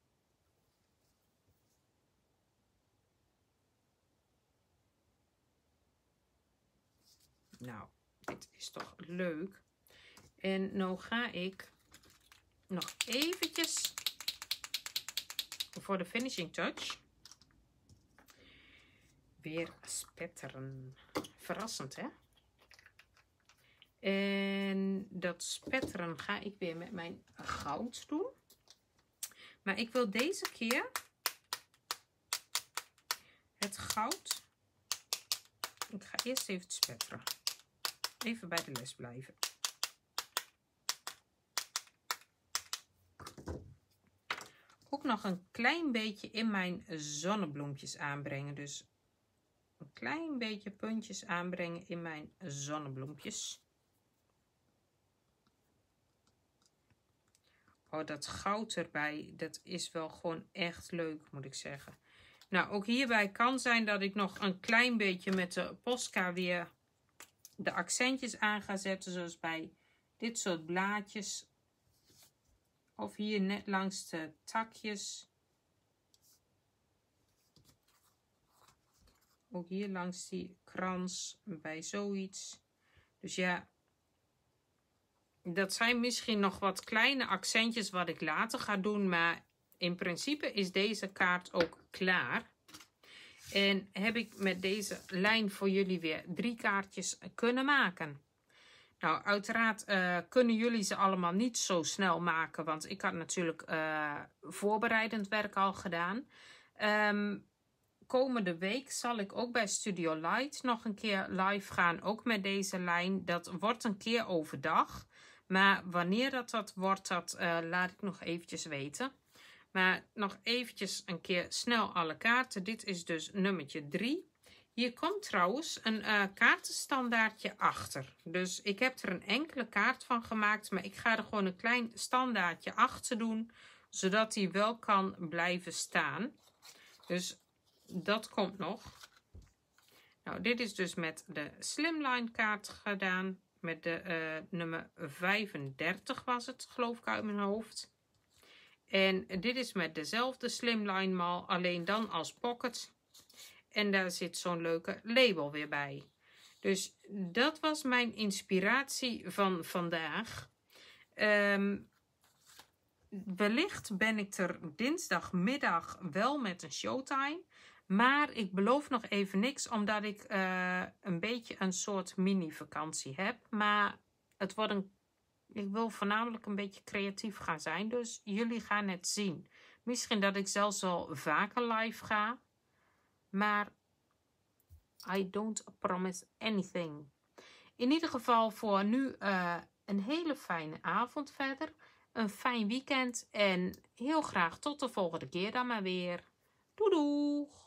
Nou, dit is toch leuk. En nou ga ik nog eventjes voor de finishing touch weer spetteren. Verrassend, hè? En dat spetteren ga ik weer met mijn goud doen. Maar ik wil deze keer het goud. Ik ga eerst even spetteren. Even bij de les blijven. Ook nog een klein beetje in mijn zonnebloempjes aanbrengen. Dus een klein beetje puntjes aanbrengen in mijn zonnebloempjes. Oh, dat goud erbij, dat is wel gewoon echt leuk, moet ik zeggen. Nou, ook hierbij kan zijn dat ik nog een klein beetje met de Posca weer de accentjes aan ga zetten. Zoals bij dit soort blaadjes. Of hier net langs de takjes. Ook hier langs die krans bij zoiets. Dus ja, dat zijn misschien nog wat kleine accentjes wat ik later ga doen. Maar in principe is deze kaart ook klaar. En heb ik met deze lijn voor jullie weer 3 kaartjes kunnen maken. Nou, uiteraard kunnen jullie ze allemaal niet zo snel maken. Want ik had natuurlijk voorbereidend werk al gedaan. Komende week zal ik ook bij Studio Light nog een keer live gaan. Ook met deze lijn. Dat wordt een keer overdag. Maar wanneer dat wordt, dat laat ik nog eventjes weten. Maar nog eventjes een keer snel alle kaarten. Dit is dus nummertje 3. Hier komt trouwens een kaartenstandaardje achter. Dus ik heb er een enkele kaart van gemaakt. Maar ik ga er gewoon een klein standaardje achter doen. Zodat die wel kan blijven staan. Dus dat komt nog. Nou, dit is dus met de Slimline kaart gedaan. Met de nummer 35 was het, geloof ik uit mijn hoofd. En dit is met dezelfde Slimline mal, alleen dan als pocket. En daar zit zo'n leuke label weer bij. Dus dat was mijn inspiratie van vandaag. Wellicht ben ik er dinsdagmiddag wel met een showtime. Maar ik beloof nog even niks, omdat ik een beetje een soort mini-vakantie heb. Maar het wordt ik wil voornamelijk een beetje creatief gaan zijn. Dus jullie gaan het zien. Misschien dat ik zelfs wel vaker live ga. Maar I don't promise anything. In ieder geval voor nu een hele fijne avond verder. Een fijn weekend. En heel graag tot de volgende keer dan maar weer. Doei doeg!